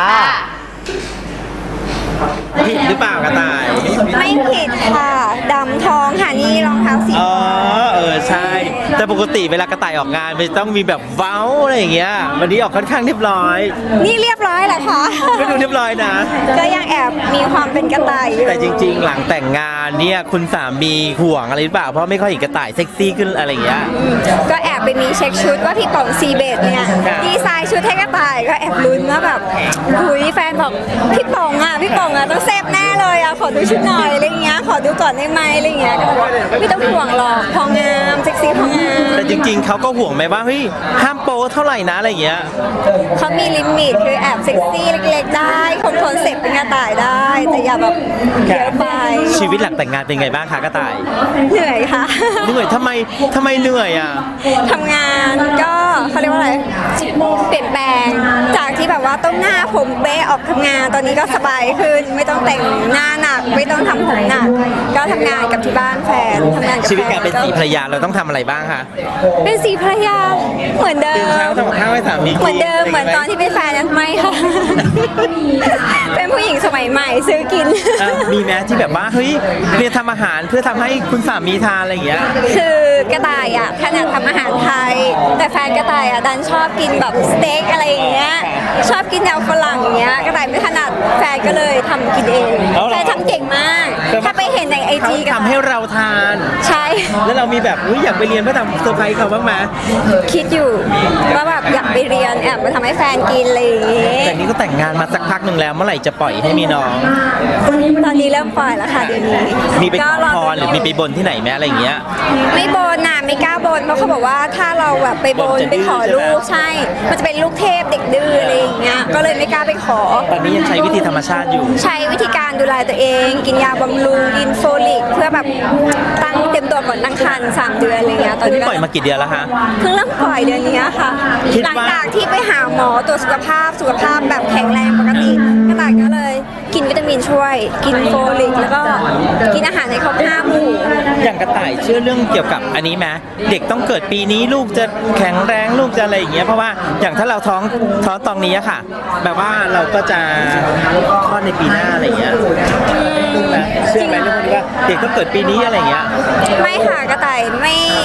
ผิดหรือเปล่ากระต่ายไม่ผิดค่ะดำทองค่ะนี่รองเท้าสีอ๋อเออใช่แต่ปกติเวลากระต่ายออกงานมันต้องมีแบบเว้าอะไรอย่างเงี้ยวันนี้ออกค่อนข้างเรียบร้อยนี่เรียบร้อยแหละค่ะก็ดูเรียบร้อยนะก็ยังแอบมีความเป็นกระต่ายอยู่แต่จริงๆหลังแต่งงานเนี่ยคุณสามีห่วงอะไรหรือเปล่าเพราะไม่ค่อยเห็นกระต่ายเซ็กซี่ขึ้นอะไรอย่างเงี้ยก็แอบไปมีเช็คชุดว่าพี่ป๋องซีเบสเนี่ยดีไซน์ชุดให้กระต่ายก็แอบลุ้นว่าแบบคุยแฟนบอกพี่ป๋องอ่ะพี่ป๋องอ่ะต้องแซ่บแน่เลยอ่ะขอดูชุดหน่อยอะไรเงี้ยขอดูก่อนได้ไหมอะไรเงี้ยก็บอกไม่ต้องห่วงหรอกพองามเซ็กซี่พองามแต่จริงๆเขาก็ห่วงไหมว่าเฮ้ยห้ามโป๊เท่าไหร่นะอะไรเงี้ยเขามีลิมิตคือแอบเซ็กซี่เล็กๆได้คงทนเสพเป็นกระต่ายได้แต่อย่าแบบเยอะไปชีวิตหลังแต่งงานเป็นไงบ้างคะกระต่ายเหนื่อยค่ะเหนื่อยทำไมทำไมเหนื่อยอ่ะทำงานก็เขาเรียกว่าอะไรเปลี่ยนแปลงจากที่แบบว่าต้องหน้าผมเป๊ะออกทำงานตอนนี้ก็สบายขึ้นไม่ต้องแต่งหน้าหนักไม่ต้องทำผมหนักก็ทำงานกับที่บ้านแฟนทำงานกับชีวิตการเป็นสีภรรยาเราต้องทำอะไรบ้างคะเป็นสีภรรยาเหมือนเดิมทำข้าวให้สามีเหมือนเดิมเหมือนตอนที่เป็นแฟนนั้นไม่ค่ะเป็นผู้หญิงสมัยใหม่ซื้อกินมีแม้ที่แบบว่าเฮ้ยเรียนทำอาหารเพื่อทำให้คุณสามีทานอะไรอย่างเงี้ยคือกระต่ายอ่ะถนัดทำอาหารไทยแต่แฟนกระต่ายอ่ะดันชอบกินแบบสเต็กอะไรอย่างเงี้ยชอบกินแนวฝรั่งอย่างเงี้ยกระต่ายไม่ถนัดแฟนก็เลยทำกินเองแฟนทำเก่งมากถ้าไปเห็นในไอจีก็ทำให้เราทานใช่แล้วเรามีแบบอยากไปเรียนเพื่อทำเซอร์ไพรส์เขาบ้างไหมคิดอยู่ว่าแบบอยากไปเรียนแอบมาทำให้แฟนกินอะไรอย่างเงี้ยแต่นี่ก็แต่งงานมาสักพักหนึ่งแล้วเมื่อไหร่จะปล่อยให้มีน้องตอนนี้เริ่มปล่อยแล้วค่ะเดี๋ยวนี้มีไปขอพรหรือมีไปบนที่ไหนไหมอะไรอย่างเงี้ยไม่บนน่ะไม่กล้าบนเพราะเขาบอกว่าถ้าเราแบบไปบนไปขอลูกใช่มันจะเป็นลูกเทพเด็กดื้ออะไรอย่างเงี้ยก็เลยไม่กล้าไปขอตอนนี้ยังใช้วิธีธรรมชาติอยู่ใช้วิธีการดูแลตัวเองกินยาบำรุงกินโฟลิกเพื่อแบบตั้งเต็มตัวก่อนตั้งครรภ์สามเดือนอะไรเงี้ยตอนนี้ปล่อยมากี่เดือนแล้วคะเพิ่งเริ่มปล่อยเดือนนี้ค่ะหลังจากที่ไปหาหมอตรวจสุขภาพสุขภาพแบบแข็งแรงปกติกระต่ายก็เลยกินวิตามินช่วยกินโฟลิกแล้วก็กินอาหารในครบห้าหมู่อย่างกระต่ายเชื่อเรื่องเกี่ยวกับอันนี้ไหมเด็กต้องเกิดปีนี้ลูกจะแข็งแรงลูกจะอะไรอย่างเงี้ยเพราะว่าอย่างถ้าเราท้องท้องตอนนี้ค่ะแบบว่าเราก็จะคลอดในปีหน้าอะไรอย่างเงี้ยเชื่อไหมเรื่องนี้ว่าเด็กต้องเกิดปีนี้อะไรอย่างเงี้ยไม่ค่ะกระต่ายไม่คือ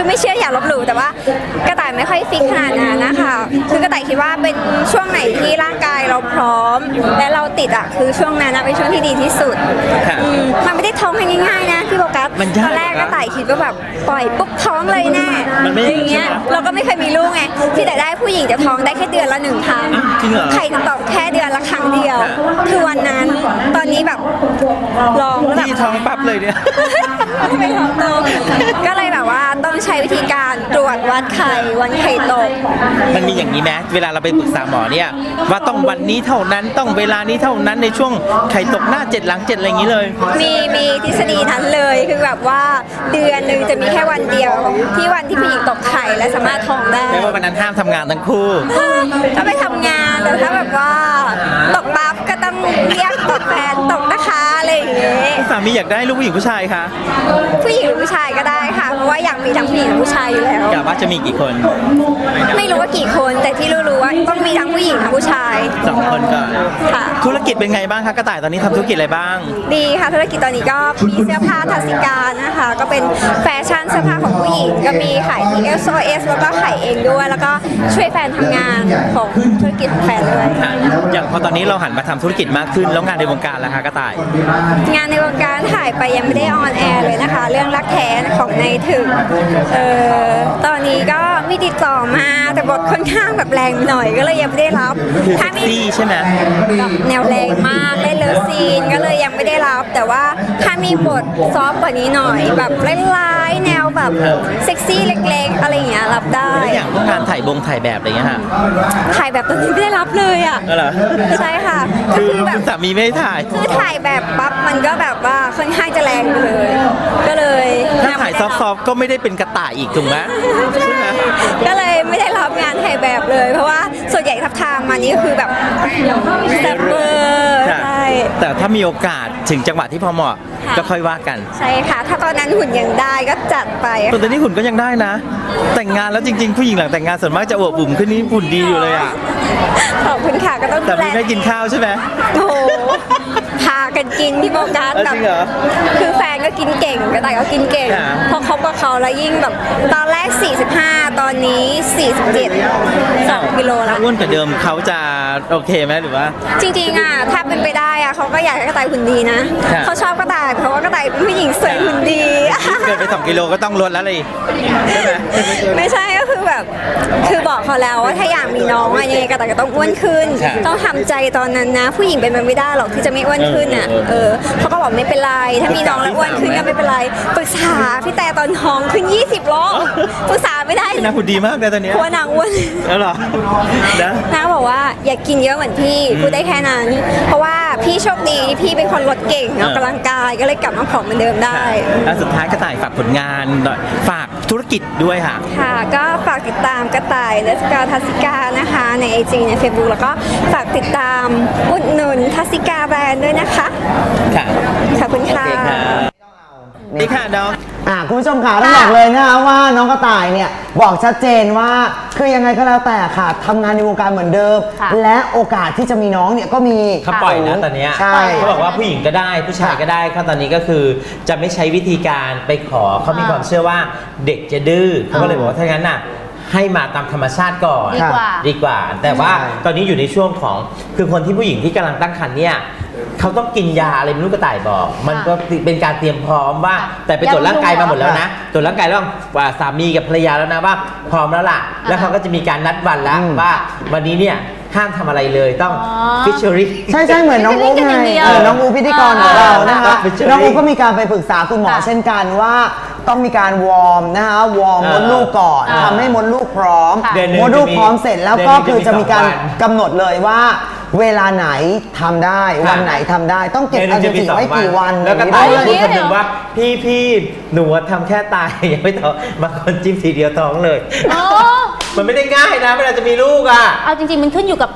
คือไม่เชื่ออย่าลบหลู่แต่ว่ากระต่ายไม่ค่อยฟิกขนาดนั้นนะคะคือกระต่ายคิดว่าเป็นช่วงไหนที่ร่างกายเราพร้อมและเราติดอ่ะคือช่วงนั้นนะเป็นช่วงที่ดีที่สุดมันไม่ได้ท้องง่ายๆนะพี่โบกัสตอนแรกกระต่ายคิดว่าแบบปล่อยปุ๊บท้องเลยแน่อย่างเงี้ยเราก็ไม่เคยมีลูกไงที่แต่ได้ผู้หญิงจะท้องได้แค่เดือนละหนึ่งครั้งไข่จะตกแค่เดือนละครั้งเดียวคือวันนั้นตอนนี้แบบลองแล้วแบบท้องปั๊บเลยเนี่ยไม่ท้องโตก็เลยแบบว่าต้องใช้วิธีการตรวจวัดไข่วันไข่ตกมันมีอย่างนี้ไหมเวลาเราไปปรึกษาหมอเนี่ยว่าต้องวันนี้เท่านั้นต้องเวลานี้เท่านั้นในช่วงไข่ตกหน้าเจ็ดหลังเจ็ดอะไรอย่างนี้เลยมีมีทฤษฎีนั้นเลยคือแบบว่าเดือนหนึ่งจะมีแค่วันเดียวที่วันที่ผู้หญิงตกไข่และสามารถท้องได้ไม่ว่าวันนั้นห้ามทำงานทั้งคู่ถ้าไปทำงานแต่ถ้าแบบว่าตกปั๊บก็ต้องเรียกตกแฟนตกนะคะอะไรอย่างเงี้ยสามีอยากได้ลูกผู้หญิงผู้ชายคะผู้หญิงหรือผู้ชายก็ได้ค่ะเพราะว่าอยากมีทั้งผู้หญิงและผู้ชายอยู่แล้วกะว่าจะมีกี่คนไม่รู้ว่ากี่คนแต่ที่รู้ๆว่าต้องมีทั้งผู้หญิงทั้งผู้ชายสองคนก่อนค่ะธุรกิจเป็นไงบ้างคะกระต่ายตอนนี้ทำธุรกิจอะไรบ้างดีค่ะธุรกิจตอนนี้ก็มีเสื้อผ้าทัศิกานะคะก็เป็นแฟชั่นเสื้อผ้าของผู้หญิงก็มีขายที่ เอส โอ เอส แล้วก็ขายเองด้วยแล้วก็ช่วยแฟนทำงานของธุรกิจของแฟนด้วยอย่างพอตอนนี้เราหันมาทำธุรกิจมากขึ้นแล้วงานในวงการล่ะคะกระต่ายงานในวงการถ่ายไปยังไม่ได้ออนแอร์เลยนะคะเรื่องรักแท้ของนายถึงเอ่อตอนนี้ก็มีติดต่อมาแต่บทค่อนข้างแบบแรงหน่อยก็เลยยังไม่ได้รับถ้ามีใช่ไหมแนวแรงมากเล่นเลิฟซีนก็เลยยังไม่ได้รับแต่ว่าถ้ามีบทซอฟต์กว่านี้หน่อยแบบร้ายๆแนวแบบเซ็กซี่เล็กๆอะไรอย่างเงี้ยรับได้อย่างพวกงานถ่ายบงถ่ายแบบอะไรเงี้ยค่ะถ่ายแบบตอนนี้ไม่ได้รับเลยอ่ะใช่ค่ะก็คือแบบสามีไม่ได้ถ่ายคือถ่ายแบบปั๊บมันก็แบบว่าค่อนข้างจะแรงเลยก็เลยถ้าถ่ายซอฟต์ๆก็ไม่ได้เป็นกระต่ายอีกถูกไหมก็เลยไม่ได้รับงานถ่ายแบบเลยเพราะว่าส่วนใหญ่ทับทามมานี้ก็คือแบบแซ่บเวอร์ใช่แต่ถ้ามีโอกาสถึงจังหวะที่พอเหมาะก็ค่อยว่ากันใช่ค่ะถ้าตอนนั้นหุ่นยังได้ก็จัดไปตอนนี้หุ่นก็ยังได้นะแต่งงานแล้วจริงๆผู้หญิงหลังแต่งงานส่วนมากจะอวบอุ่มขึ้นนี่หุ่นดีอยู่เลยอ่ะขอบคุณค่ะก็ต้องแต่ไม่ได้กินข้าวใช่ไหมโอ้พากันกินพี่โบกัสแบบคือแฟนก็กินเก่งกระต่ายก็กินเก่งพอคบกับเขาแล้วยิ่งแบบตอนแรกสี่สิบห้าตอนนี้สี่สิบเจ็ดสองกิโลแล้วอ้วนกว่าเดิมเขาจะโอเคไหมหรือว่าจริงๆอ่ะถ้าเป็นไปได้อ่ะเขาก็อยากให้กระต่ายหุ่นดีนะเขาชอบกระต่ายเพราะว่ากระต่ายเป็นผู้หญิงสวยหุ่นดีเกินไปสองกิโลก็ต้องลดแล้วเลยใช่ไหมไม่ใช่ก็คือแบบคือบอกเขาแล้วว่าถ้าอยากมีน้องอะยังไงกระต่ายก็ต้องอ้วนขึ้นต้องทำใจตอนนั้นนะผู้หญิงเป็นมันไม่ได้หรอกที่จะไม่อ้วนขึ้นอ่ะเออเขาก็บอกไม่เป็นไรถ้ามีน้องแล้วอ้วนขึ้นก็ไม่เป็นไรปรึกษาพี่แต่ตอนท้องขึ้นยี่สิบโลปรึกษาไม่ได้นางหุ่นดีมากเลยตอนนี้เพราะนางอ้วนแล้วหรอนะนางบอกว่าอย่ากินเยอะเหมือนพี่พูดได้แค่นั้นเพราะว่าพี่โชคดีพี่เป็นคนลดเก่งออกกำลังกายก็เลยกลับมาผอมเหมือนเดิมได้แล้วสุดท้ายกระต่ายฝากผลงานฝากธุรกิจด้วยค่ะค่ะก็ฝากติดตามกระต่ายเลสกาทัศิกานะคะใน ไอ จี ใน เฟซบุ๊ก แล้วก็ฝากติดตามอุดหนุนทัศิกาแบรนด์ด้วยนะคะค่ะขอบคุณค่ะนี่ค่ะน้องอ่าคุณผู้ชมค่ะต้องบอกเลยนะคะว่าน้องกระต่ายเนี่ยบอกชัดเจนว่าคือยังไงก็แล้วแต่ค่ะทำงานในวงการเหมือนเดิมและโอกาสที่จะมีน้องเนี่ยก็มีเขาปล่อยนะตอนนี้ใช่เขาบอกว่าผู้หญิงก็ได้ผู้ชายก็ได้เขาตอนนี้ก็คือจะไม่ใช้วิธีการไปขอเขามีความเชื่อว่าเด็กจะดื้อเขาก็เลยบอกว่าถ้างั้นน่ะให้มาตามธรรมชาติก่อนดีกว่าดีกว่าแต่ว่าตอนนี้อยู่ในช่วงของคือคนที่ผู้หญิงที่กำลังตั้งครรภ์เนี่ยเขาต้องกินยาอะไรไม่รู้กระต่ายบอกมันก็เป็นการเตรียมพร้อมว่าแต่ไปตรวจร่างกายมาหมดแล้วนะตรวจร่างกายแล้วว่าสามีกับภรรยาแล้วนะว่าพร้อมแล้วล่ะแล้วเขาก็จะมีการนัดวันแล้วว่าวันนี้เนี่ยห้ามทำอะไรเลยต้องฟิชเชอรี่ใช่ใช่เหมือนน้องอู๋ไงน้องอู๋พิธีกรของเรานะคะน้องอู๋ก็มีการไปปรึกษาคุณหมอเช่นกันว่าต้องมีการวอร์มนะคะวอร์มมดลูกก่อนทำให้มดลูกพร้อมมดลูกพร้อมเสร็จแล้วก็คือจะมีการกำหนดเลยว่าเวลาไหนทำได้วันไหนทำได้ต้องเก็บเอาจริงๆไว้กี่วันแล้วก็ตายพูดคำหนึ่งว่าพี่พี่หนูทำแค่ตายยังไม่ท้องมาคนจิ้มทีเดียวท้องเลยมันไม่ได้ง่ายนะเวลาจะมีลูกอ่ะเอาจริงๆมันขึ้นอยู่กับไข่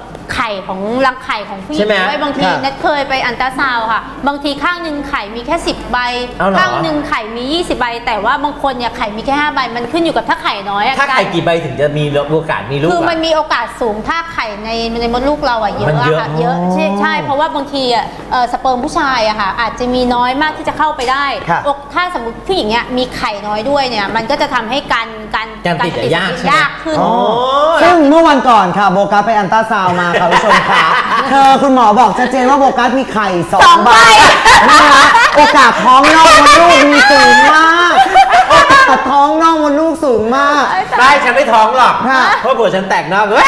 ข่ของรังไข่ของผู้หญิงด้วยบางทีเน็ตเคยไปอันตราซาวค่ะบางทีข้างหนึ่งไข่มีแค่สิบใบข้างหนึ่งไข่มียี่สิบใบแต่ว่าบางคนเนี่ยไข่มีแค่ห้าใบมันขึ้นอยู่กับถ้าไข่น้อยถ้าไข่กี่ใบถึงจะมีโอกาสมีลูกคือมันมีโอกาสสูงถ้าไข่ในในมดลูกเราอะเยอะอะค่ะเยอะใช่ใช่เพราะว่าบางทีอะสเปิร์มผู้ชายอะค่ะอาจจะมีน้อยมากที่จะเข้าไปได้ถ้าสมมติผู้หญิงเนี่ยมีไข่น้อยด้วยเนี่ยมันก็จะทำให้การการการติดยากยากขึ้นซึ่งเมื่อวันก่อนค่ะโบกัสไปอันตราซาวมาค่ะผู้ชมค่ะเธอคุณหมอบอกชัดเจนว่าโบกัสมีไข่สองใบนะคะโอกาสท้องนอกมดลูกมีสูงมากโอกาสท้องนอกมดลูกสูงมากได้ฉันไม่ท้องหรอกเพราะผัวฉันแตกนอกเว้ย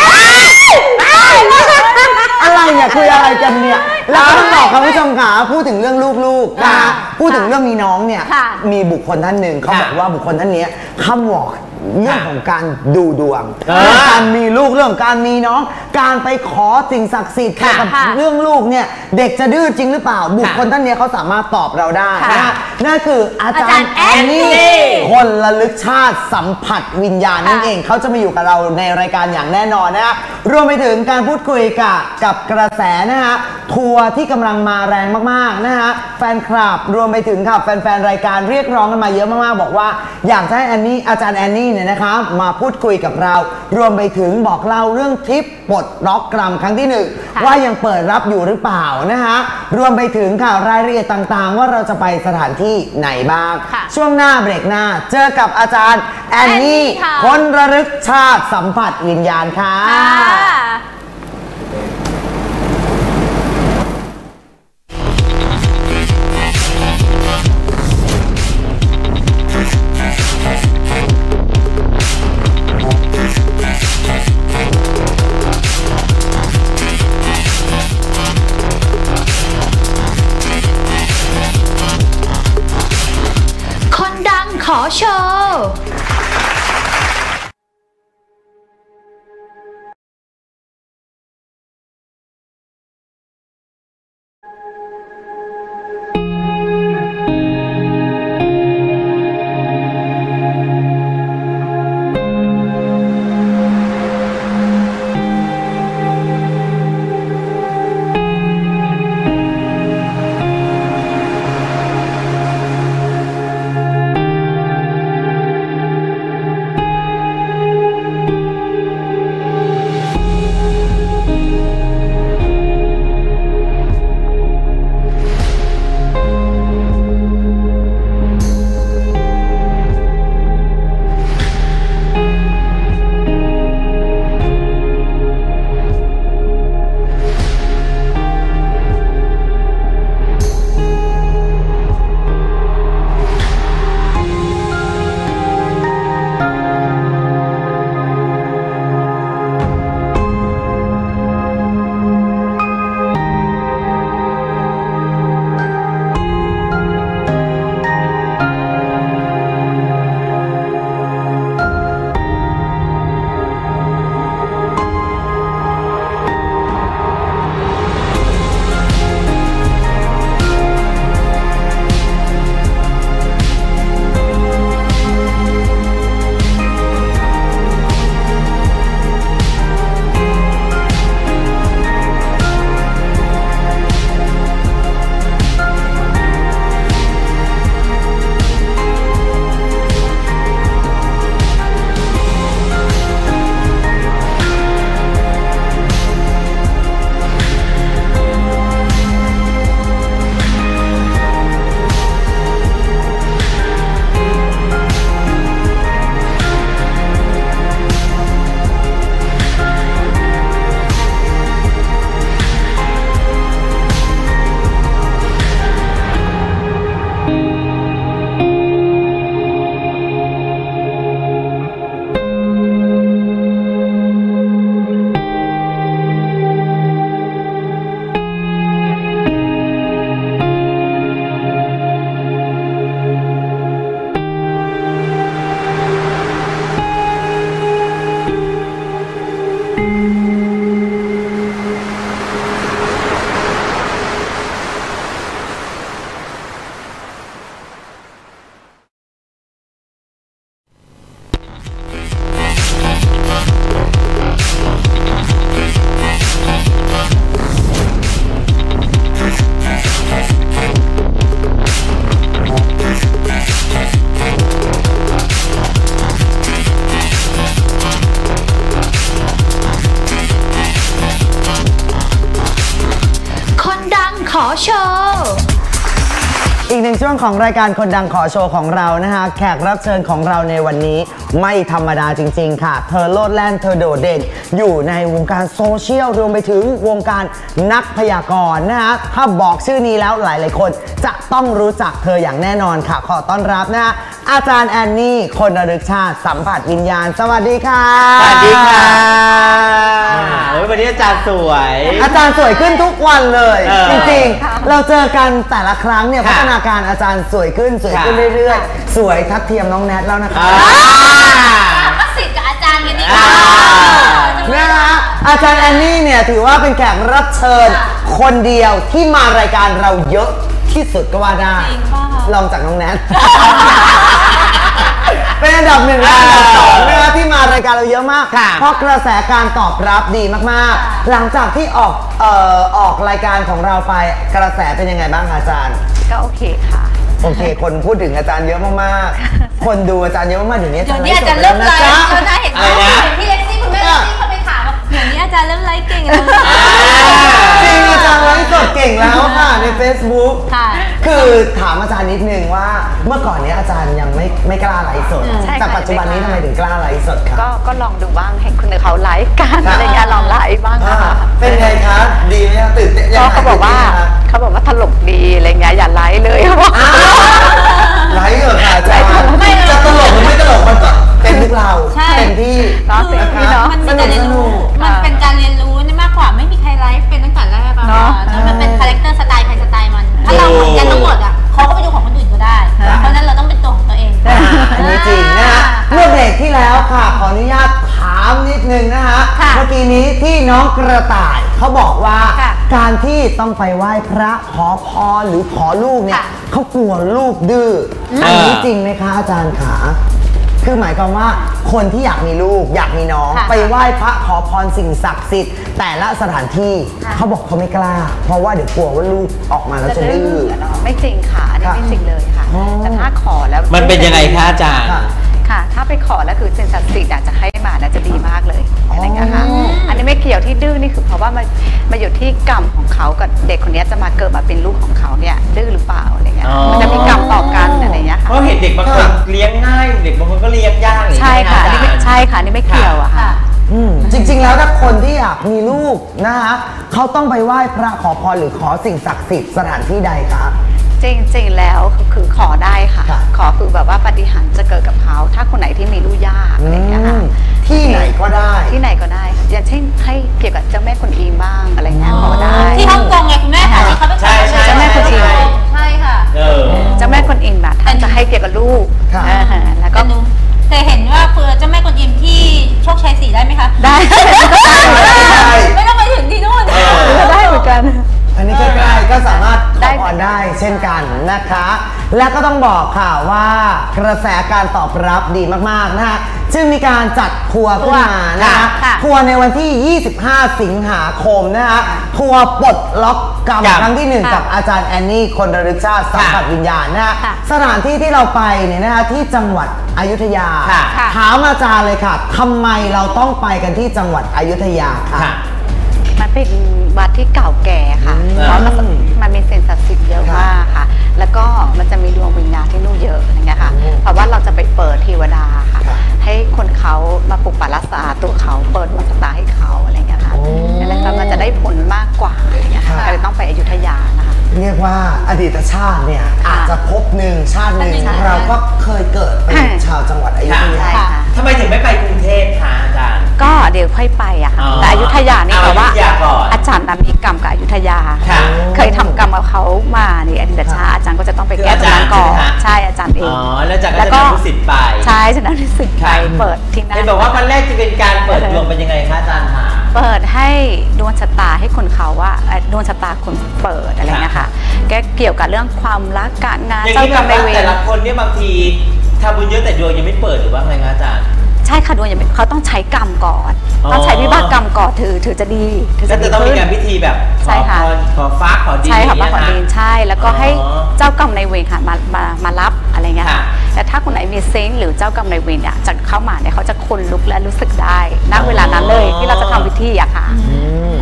อะไรเนี่ยคุยอะไรกันเนี่ยแล้วต้องบอกคุณผู้ชมค่ะพูดถึงเรื่องลูกๆนะพูดถึงเรื่องมีน้องเนี่ยมีบุคคลท่านหนึ่งเขาบอกว่าบุคคลท่านนี้ข้ามวอร์ดเรื่องของการดูดวงการมีลูกเรื่องการมีน้องการไปขอสิ่งศักดิ์สิทธิ์เกี่ยวกับเรื่องลูกเนี่ยเด็กจะดื้อจริงหรือเปล่าบุคคลท่านนี้เขาสามารถตอบเราได้นะนั่นคืออาจารย์แอนนี่คนระลึกชาติสัมผัสวิญญาณนั่นเองเขาจะมาอยู่กับเราในรายการอย่างแน่นอนนะรวมไปถึงการพูดคุยกับกับกระแสนะฮะทัวร์ที่กำลังมาแรงมากๆนะฮะแฟนคลับรวมไปถึงค่ะแฟนๆรายการเรียกร้องกันมาเยอะมากๆบอกว่าอยากให้แอนนี่อาจารย์แอนนี่เนี่ยนะคะมาพูดคุยกับเรารวมไปถึงบอกเล่าเรื่องทริปปลดล็อกกรรมครั้งที่หนึ่งว่ายังเปิดรับอยู่หรือเปล่านะคะรวมไปถึงค่ะรายละเอียดต่างๆว่าเราจะไปสถานที่ไหนบ้างช่วงหน้าเบรกหน้าเจอกับอาจารย์แอนนี่คนระลึกชาติสัมผัสวิญญาณค่ะขอโชว์โชว์อีกหนึ่งช่วงของรายการคนดังขอโชว์ของเรานะคะแขกรับเชิญของเราในวันนี้ไม่ธรรมดาจริงๆค่ะเธอโลดแล่นเธอโดดเด่นอยู่ในวงการโซเชียลรวมไปถึงวงการนักพยากรณ์นะคะถ้าบอกชื่อนี้แล้วหลายๆคนจะต้องรู้จักเธออย่างแน่นอนค่ะขอต้อนรับนะคะอาจารย์แอนนี่คนระลึกชาติสัมผัสวิญญาณสวัสดีค่ะสวัสดีค่ะวันนี้อาจารย์สวยอาจารย์สวยขึ้นทุกวันเลยจริงๆเราเจอกันแต่ละครั้งเนี่ยพัฒนาการอาจารย์สวยขึ้นสวยขึ้นเรื่อยๆสวยทัดเทียมน้องแนทแล้วนะคะก็สิทธิ์กับอาจารย์กันดีกว่านะคะอาจารย์แอนนี่เนี่ยถือว่าเป็นแขกรับเชิญคนเดียวที่มารายการเราเยอะที่สุดก็ว่าได้ลองจากน้องแนทเป็นอันดับหนึ่งและอันดับสองนะคะที่มารายการเราเยอะมากเพราะกระแสการตอบรับดีมากๆหลังจากที่ออกเอ่อออกรายการของเราไปกระแสเป็นยังไงบ้างอาจารย์ก็โอเคค่ะโอเคคนพูดถึงอาจารย์เยอะมากๆคนดูอาจารย์เยอะมากๆอย่างนี้เดี๋ยวนี้อาจารย์เริ่มไลฟ์แล้วนะเห็นไหมพี่เล็กซี่คุณแม่เล็กซี่เขาไปถามว่าเดี๋ยวนี้อาจารย์เริ่มไลฟ์เก่งแล้วจริงอาจารย์ไลฟ์สดเก่งแล้วค่ะใน Facebook คือถามอาจารย์นิดนึงว่าเมื่อก่อนนี้อาจารย์ยังไม่ไม่กล้าไลฟ์สดแต่ปัจจุบันนี้ทำไมถึงกล้าไลฟ์สดคะก็ก็ลองดูบ้างเห็นคนอื่นเขาไลฟ์กันอะไรเงี้ยลองไลฟ์บ้างค่ะเป็นไงคะดีไหมคะตื่นเต้นก็เขาบอกว่าเขาบอกว่าตลกดีอะไรเงี้ยอย่าไลฟ์เลยเขาบอกไลฟ์เหรอคะอาจารย์จะตลกหรือไม่ตลกมันก็เป็นพวกเราเป็นที่คือมันเป็นการเรียนรู้มันเป็นการเรียนรู้นี่มากกว่าไม่มีใครไลฟ์เป็นตั้งแต่แรกแล้วมันเป็นคาแรคเตอร์สไตล์ใครสไตล์มันถ้าเราเหมือนกันทั้งหมดอ่ะเขาก็ไปดูของคนอื่นก็ได้เพราะนั้นเราต้องเป็นตัวของตัวเองอันนี้จริงนะฮะเมื่อเบรกที่แล้วค่ะขออนุญาตถามนิดนึงนะฮะเมื่อกี้นี้ที่น้องกระต่ายเขาบอกว่าการที่ต้องไปไหว้พระขอพรหรือขอลูกเนี่ยเขากลัวลูกดื้ออันนี้จริงไหมคะอาจารย์ขาคือหมายความว่าคนที่อยากมีลูกอยากมีน้องไปไหว้พระขอพรสิ่งศักดิ์สิทธิ์แต่ละสถานที่เขาบอกเขาไม่กล้าเพราะว่าเดี๋ยวกลัวว่าลูกออกมาแล้วจะดื้อไม่จริงค่ะอันนี้ไม่จริงเลยค่ะแต่ถ้าขอแล้วมันเป็นยังไงคะอาจารย์ค่ะถ้าไปขอแล้วคือสิ่งศักดิ์สิทธิ์อยากจะให้มาน่าจะดีมากเลยอะไรเงี้ยค่ะอันนี้ไม่เกี่ยวที่ดื้อนี่คือเพราะว่ามันมาอยู่ที่กรรมของเขากับเด็กคนนี้จะมาเกิดมาเป็นลูกของเขาเนี่ยดื้อหรือเปล่าอะไรเงี้ยมันจะมีกรรมต่อกันอะไรเงี้ยค่ะเพราะเห็นเด็กบางคนเลี้ยงง่ายเด็กบางคนก็เลี้ยงยากใช่ค่ะนี่ไม่ใช่ค่ะนี่ไม่เกี่ยวอะค่ะจริงๆแล้วถ้าคนที่อยากมีลูกนะคะเขาต้องไปไหว้พระขอพรหรือขอสิ่งศักดิ์สิทธิ์สถานที่ใดคะจริงๆแล้วคือขอได้ค่ะขอคือแบบว่าปาฏิหาริย์จะเกิดกับเขาถ้าคนไหนที่มีลูกยากอะไรอย่างเงี้ยค่ะที่ไหนก็ได้ที่ไหนก็ได้อย่างเช่นให้เกี่ยวกับเจ้าแม่กวนอิมบ้างอะไรเงี้ยขอได้ที่ฮ่องกงไงคุณแม่ค่ะที่เขาไปเจ้าแม่กวนอิมใช่ค่ะเจ้าแม่กวนอิมแบบท่านจะให้เกี่ยวกับลูกแล้วก็เคยเห็นว่าคือเจ้าแม่กวนอิมที่โชคชัยศรีได้ไหมคะได้ไม่ต้องไปถึงที่นู่นได้เหมือนกันอันนี้ใกล้ๆก็สามารถขอพรได้เช่นกันนะคะและก็ต้องบอกค่ะว่ากระแสการตอบรับดีมากๆนะคะจึงมีการจัดทัวร์ขึ้นมานะคะทัวร์ในวันที่ยี่สิบห้าสิงหาคมนะคะทัวร์ปลดล็อกกรรมครั้งที่หนึ่งกับอาจารย์แอนนี่คนระลึกชาติสัมผัสวิญญาณนะคะสถานที่ที่เราไปเนี่ยนะคะที่จังหวัดอยุธยาถามอาจารย์เลยค่ะทำไมเราต้องไปกันที่จังหวัดอยุธยาค่ะมันเป็นวัดที่เก่าแก่ค่ะเพราะมันมีสิ่งศักดิ์สิทธิ์เยอะมากค่ะแล้วก็มันจะมีดวงวิญญาณที่นู่นเยอะอย่างเงี้ยค่ะเพราะว่าเราจะไปเปิดเทวดาค่ะให้คนเขามาปลุกปักรักษาตัวเขาเปิดดวงชะตาให้เขาอะไรเงี้ยค่ะแล้วก็มันจะได้ผลมากกว่าอย่างเงี้ยค่ะก็เลยต้องไปอยุธยานะคะเรียกว่าอดีตชาติเนี่ยอาจจะพบหนึ่งชาติหนึ่งเราก็เคยเกิดเป็นชาวจังหวัดอยุธยาทำไมถึงไม่ไปกรุงเทพคะอาจารย์ก็เดี๋ยวค่อยไปอะค่ะแต่อยุธยานี่แต่ว่าอาจารย์มีกรรมกับอยุธยาเคยทำกรรมกับเขามาในอดีตชาติอาจารย์ก็จะต้องไปแก้ตรงนั้นก่อนใช่อาจารย์เองอ๋อแล้วจากนั้นจะนำลูกศิษย์ไปใช่จะนำลูกศิษย์ไปเปิดที่นั่นเห็นบอกว่าวันแรกจะเป็นการเปิดดวงเป็นยังไงคะอาจารย์คะเปิดให้ดวงชะตาให้คนเขาว่าดวงชะตาคนเปิดอะไรเงี้ยค่ะแกเกี่ยวกับเรื่องความรักการงานเจ้ากรรมนายเวรแต่ละคนเนี่ยบางทีทำบุญเยอะแต่ดวงยังไม่เปิดหรือว่าไงคะอาจารย์ใช่ค่ะดวงยังเขาต้องใช้กรรมก่อนต้องใช้วิบากกรรมก่อนถือถือจะดีถือจะดีขึ้นต้องมีการพิธีแบบใช่ค่ะขอฟ้าขอดินใช่ค่ะฟ้าขอดินใช่แล้วก็ให้เจ้ากรรมนายเวรค่ะมามามารับอะไรเงี้ยค่ะแต่ถ้าคนไหนมีเซนส์หรือเจ้ากรรมนายเวรเนี่ยจะเข้ามาเนี่ยเขาจะคนลุกและรู้สึกได้ณเวลานั้นเลยที่เราจะทำพิธีอะค่ะ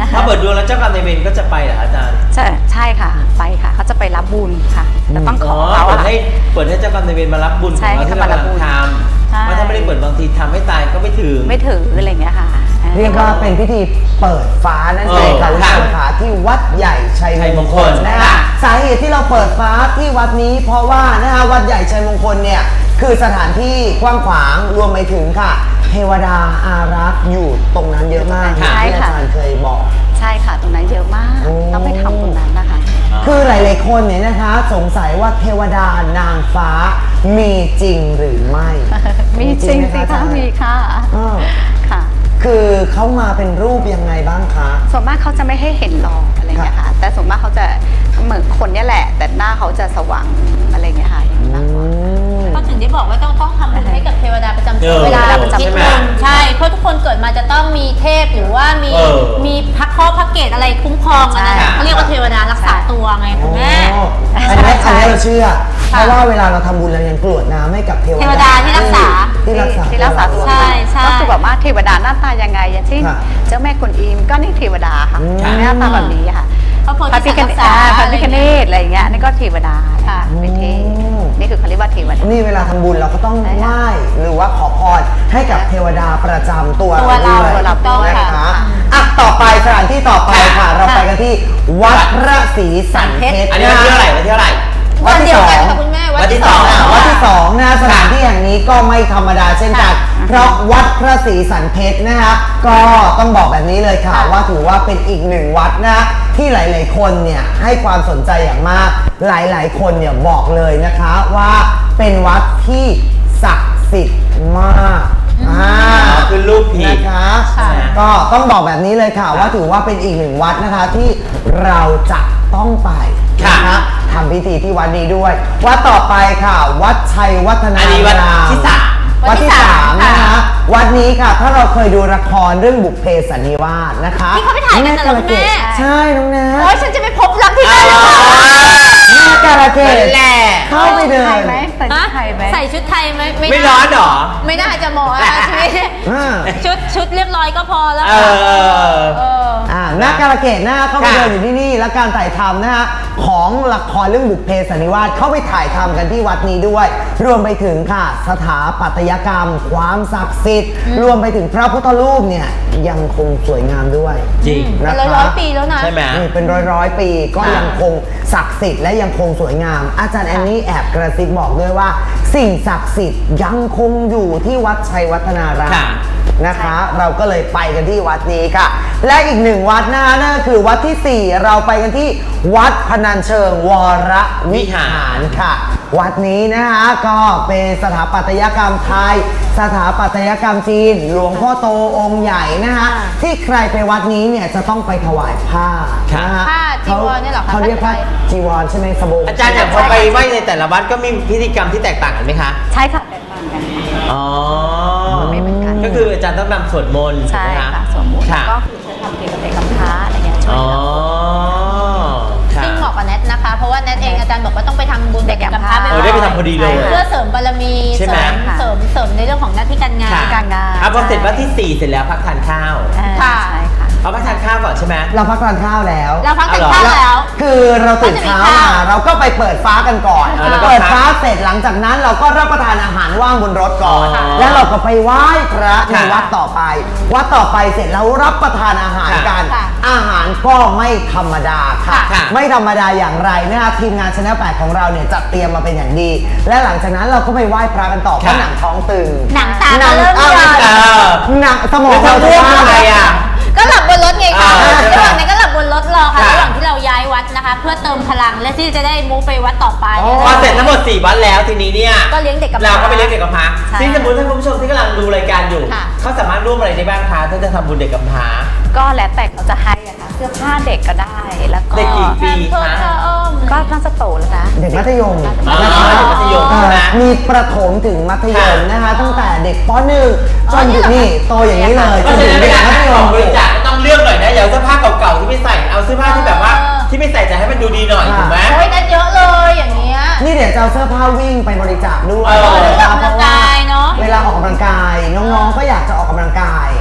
ถ้าเปิดดวงแล้วเจ้ากรรมนายเวรก็จะไปเหรออาจารย์ใช่ใช่ค่ะไปค่ะเขาจะไปรับบุญค่ะแต่ต้องขอเขาเปิดให้เปิดให้เจ้ากรรมนายเวรมารับบุญของเราที่เรากำลังทำเพราะถ้าไม่ได้เปิดบางทีทำให้ตายก็ไม่ถึงไม่ถึงอะไรอย่างเงี้ยค่ะเรียกว่าเป็นพิธีเปิดฟ้านั่นเองค่ะคุณผู้ชมค่ะที่วัดใหญ่ชัยมงคลนะคะสาเหตุที่เราเปิดฟ้าที่วัดนี้เพราะว่านะคะวัดใหญ่ชัยมงคลเนี่ยคือสถานที่กว้างขวางรวมไปถึงค่ะเทวดาอารักษ์อยู่ตรงนั้นเยอะมากที่อาจารย์เคยบอกใช่ค่ะตรงนั้นเยอะมากต้องไปทำตรงนั้นนะคะคือหลายๆคนเนี่ยนะคะสงสัยว่าเทวดานางฟ้ามีจริงหรือไม่มีจริงสิคะมีค่ะค่ะคือเขามาเป็นรูปยังไงบ้างคะส่วนมากเขาจะไม่ให้เห็นหรอกอะไรเงี้ยค่ะแต่ส่วนมากเขาจะเหมือนคนนี่แหละแต่หน้าเขาจะสว่างอะไรเงี้ยค่ะก็ถึงได้บอกว่าต้องต้องทำบุญให้กับเทวดาประจำตัวเวลาประจำตัวใช่เพราะทุกคนเกิดมาจะต้องมีเทพหรือว่ามีมีพระข้อพระเกศอะไรคุ้มครองอะไรเขาเรียกว่าเทวดารักษาตัวไงคุณแม่อันนี้อันนี้เราเชื่อเพราะว่าเวลาเราทำบุญเรายังกรวดน้ำให้กับเทวดาที่รักษาที่รักษาที่รักษาตัวใช่ใช่ก็คือแบบว่าเทวดาหน้าตายังไงอย่างเช่นเจ้าแม่กวนอิมก็นี่เทวดาค่ะหน้าตาแบบนี้ค่ะพระพิฆเนศพระพิฆเนศอะไรอย่างเงี้ยนี่ก็เทวดาค่ะเป็นเทพนี่คือเขาเรียกว่าเทวดานี่เวลาทำบุญเราก็ต้องไหว้หรือว่าขอพรให้กับเทวดาประจำตัวเราด้วยนะคะอ่ะต่อไปสถานที่ต่อไปค่ะเราไปกันที่วัดพระศรีสันเพชรอันนี้วันที่เท่าไหร่วันที่เท่าไหร่วัดที่สองวัดที่สองวัดที่สองนะสถานที่แห่งนี้ก็ไม่ธรรมดาเช่นกันเพราะวัดพระศรีสันเพชรนะคะก็ต้องบอกแบบนี้เลยค่ะว่าถือว่าเป็นอีกหนึ่งวัดนะที่หลายๆคนเนี่ยให้ความสนใจอย่างมากหลายๆคนเนี่ยบอกเลยนะคะว่าเป็นวัดที่ศักดิ์สิทธิ์มากอ่าคือรูปผีนะคะก็ต้องบอกแบบนี้เลยค่ะว่าถือว่าเป็นอีกหนึ่งวัดนะคะที่เราจะต้องไปนะคะทำพิธีที่วัดนี้ด้วยวัดต่อไปค่ะวัดชัยวัฒนารามที่สามวัดที่สามนะคะวัดนี้ค่ะถ้าเราเคยดูละครเรื่องบุพเพสันนิวาสนะคะที่เขาไปถ่ายกันนะแม่ใช่น้องแนทโอ้ยฉันจะไปพบรักที่นั่นเลยแม่กาลเกตเข้าไปเดินใส่ชุดไทยไหมไม่ร้อนหรอไม่น่าจะเหมาะนะชีวิตชุดชุดเรียบร้อยก็พอแล้วค่ะอ่าแม่กาลเกตนะเข้าไปเดินอยู่ที่นี่และการถ่ายทำนะคะของละครเรื่องบุพเพสันนิวาสเข้าไปถ่ายทำกันที่วัดนี้ด้วยรวมไปถึงค่ะสถาปัตยกรรมความศักดิ์สิทธิ์รวมไปถึงพระพุทธรูปเนี่ยยังคงสวยงามด้วยจริงเป็นร้อยร้อยปีแล้วนะใช่ไหมเป็นร้อยร้อยปีก็ยังคงศักดิ์สิทธิ์และยังคงสวยงามอาจารย์แอนนี่แอบกระซิบบอกด้วยว่าสิ่งศักดิ์สิทธิ์ยังคงอยู่ที่วัดชัยวัฒนารามนะคะเราก็เลยไปกันที่วัดนี้ค่ะและอีกหนึ่งวัดนะคะนั่นก็คือวัดที่สี่เราไปกันที่วัดพนัญเชิงวรวิหารค่ะวัดนี้นะคะก็เป็นสถาปัตยกรรมไทยสถาปัตยกรรมจีนหลวงพ่อโตองค์ใหญ่นะคะที่ใครไปวัดนี้เนี่ยจะต้องไปถวายผ้านะคะผ้าจีวรนี่หรอคะเขาเรียกว่าจีวรใช่ไหมสบงอาจารย์อย่างพอไปไหว้ในแต่ละวัดก็มีพิธีกรรมที่แตกต่างกันไหมคะใช่ค่ะแตกต่างกันอ๋อไม่เหมือนกันก็คืออาจารย์ต้องนำสวดมนต์ใช่ค่ะสวดมนต์ก็คือจะทำเกี่ยวกับเด็กกำพร้าอะไรเงี้ยช่วยซึ่งเหมาะกับแนทนะคะเพราะว่าแนทเองอาจารย์บอกว่าต้องไปทำบุญเด็กกำพร้าเออได้ไปทำพอดีเลยเพื่อเสริมบารมีเสริมเสริมเสริมในเรื่องของหน้าที่การงานการงานอ่ะพอเสร็จวันที่สี่เสร็จแล้วพักทานข้าวค่ะเอาพักทานข้าวก่อนใช่ไหมเราพักทานข้าวแล้วเราพักทานข้าวแล้วคือเราตื่นเช้ามาเราก็ไปเปิดฟ้ากันก่อนเปิดฟ้าเสร็จหลังจากนั้นเราก็รับประทานอาหารว่างบนรถก่อนแล้วเราก็ไปไหว้พระในวัดต่อไปวัดต่อไปเสร็จแล้วรับประทานอาหารกันอาหารก็ไม่ธรรมดาค่ะไม่ธรรมดาอย่างไรนะคะทีมงานChannel แปดของเราเนี่ยจัดเตรียมมาเป็นอย่างดีและหลังจากนั้นเราก็ไปไหว้พระกันต่อเพราะหนังท้องตึงหนังตาเริ่มย้อนหนังสมองเราจะว่าอะไรอ่ะก็หลับบนรถไงคะระหว่างนั้นก็หลับบนรถรอค่ะระหว่างที่เราย้ายวัดนะคะเพื่อเติมพลังและที่จะได้มูฟไปวัดต่อไปพอเสร็จทั้งหมดสี่วัดแล้วทีนี้เนี่ยก็เลี้ยงเด็กกำพร้าเราก็ไปเลี้ยงเด็กกำพร้าซึ่งสมมติท่านผู้ชมที่กำลังดูรายการอยู่เขาสามารถร่วมอะไรได้บ้างคะถ้าจะทำบุญเด็กกำพร้าก็แล้วแต่เขาจะให้อะค่ะเสื้อผ้าเด็กก็ได้แล้วก็เด็กกี่ปีคะก็น่าจะโตแล้วนะเด็กมัธยมมัธยมนะมีประถมถึงมัธยมนะคะตั้งแต่เด็กป หนึ่ง จนถึงนี่โตอย่างนี้เลยจนถึงเด็กมัธยมบริจาคต้องเลือกหน่อยนะอย่าเสื้อผ้าเก่าๆที่ไม่ใส่เอาเสื้อผ้าที่แบบว่าที่ไม่ใส่จะให้มันดูดีหน่อยถูกไหมโอ้ยนั่นเยอะเลยอย่างเงี้ยนี่เดี๋ยวจะเอาเสื้อผ้าวิ่งไปบริจาคด้วยออกกำลังกายเนาะเวลาออกกำลังกายน้องๆก็อยากจะออกกำลังกายนะคะ